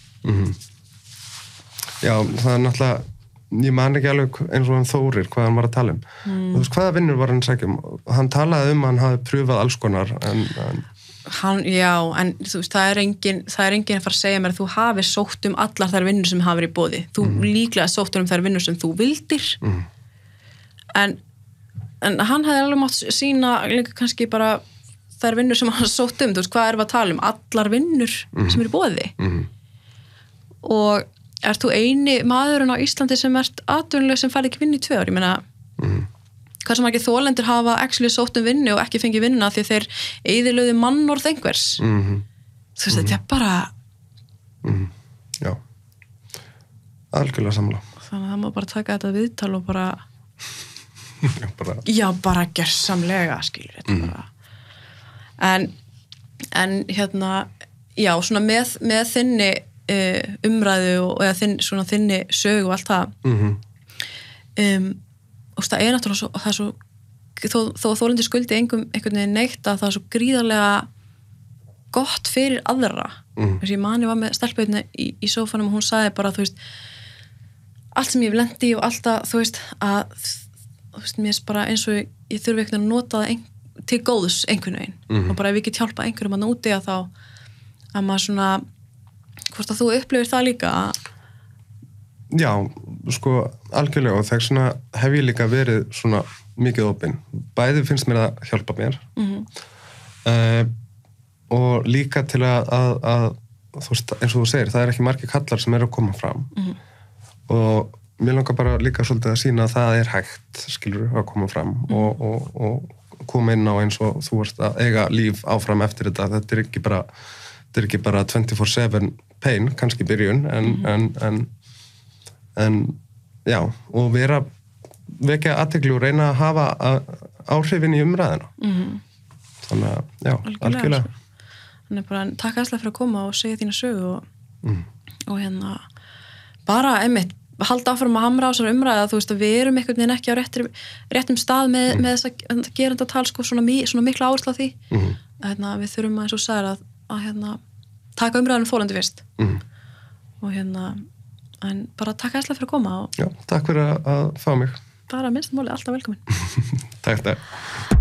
Já, það er náttúrulega, ég man ekki alveg eins og hann Þórir hvað hann var að tala Þú veist, hvaða vinnur var hann að sækja Hann talaði að hann hafi pröfað alls konar, Já, en þú veist, það er engin að fara að segja mér að þú hafi sótt allar þær vinnur sem hafa verið í boði. Þú líklega sóttur þær vinnur sem þú vildir. En hann hefði alveg mátt sína líka kannski bara þær vinnur sem hann sótt þú veist, hvað erum við að tala allar vinnur sem eru í boði og ert þú eini maðurinn á Íslandi sem ert atvinnuleg sem færði ekki vinnu í 2 ár, ég meina hvað sem ekki þolendur hafa actually sótt vinnu og ekki fengið vinnuna því þeir eyðilögðu mannorð einhvers þú veist, þetta er bara Já algjörlega sammála þannig að það má bara taka þetta viðtal og bara bara gersamlega skilur þetta bara en hérna já, svona með þinni umræðu og eða þinni sögu og allt það og það er náttúrulega svo, það er svo þó þolendur skuldi einhvern veginn neitt að það er svo gríðarlega gott fyrir aðra þess að ég mani var með stelpauðinu í sófanum og hún sagði bara, þú veist allt sem ég hef lent í og alltaf, þú veist að, þú veist, mér er bara eins og ég þurfi einhvern veginn að nota það til góðs einhvern veginn og bara ef ég get hjálpa einhverjum að úti að þá að maður svona hvort að þú upplifir það líka? Já, sko algjörlega og þegar svona hef ég líka verið svona mikið opinn. Bæði finnst mér að hjálpa mér og líka til að þú veist, eins og þú segir, það ekki margir kallar sem eru að koma fram og mér langar bara líka svolítið að sýna að það hægt, skilur, að koma fram og koma inn á eins og þú varst að eiga líf áfram eftir þetta, þetta ekki bara 24/7 pain, kannski byrjun en já, og vekja athygli og reyna að hafa áhrifin í umræðina þannig að, já, algjörlega Þannig bara takk aðslega fyrir að koma og segja þína sögu og hérna bara einmitt halda áfram að hamra á þessar umræða, þú veist að við erum einhvern veginn ekki á réttum stað með þess að gerendatal sko svona mikla áherslu á því hérna, við þurfum að eins og sagði að hérna, taka umræðanum þolandi fyrst og hérna en bara takk aðslega fyrir að koma Já, takk fyrir að fá mig bara minnst máli, alltaf velkomin Takk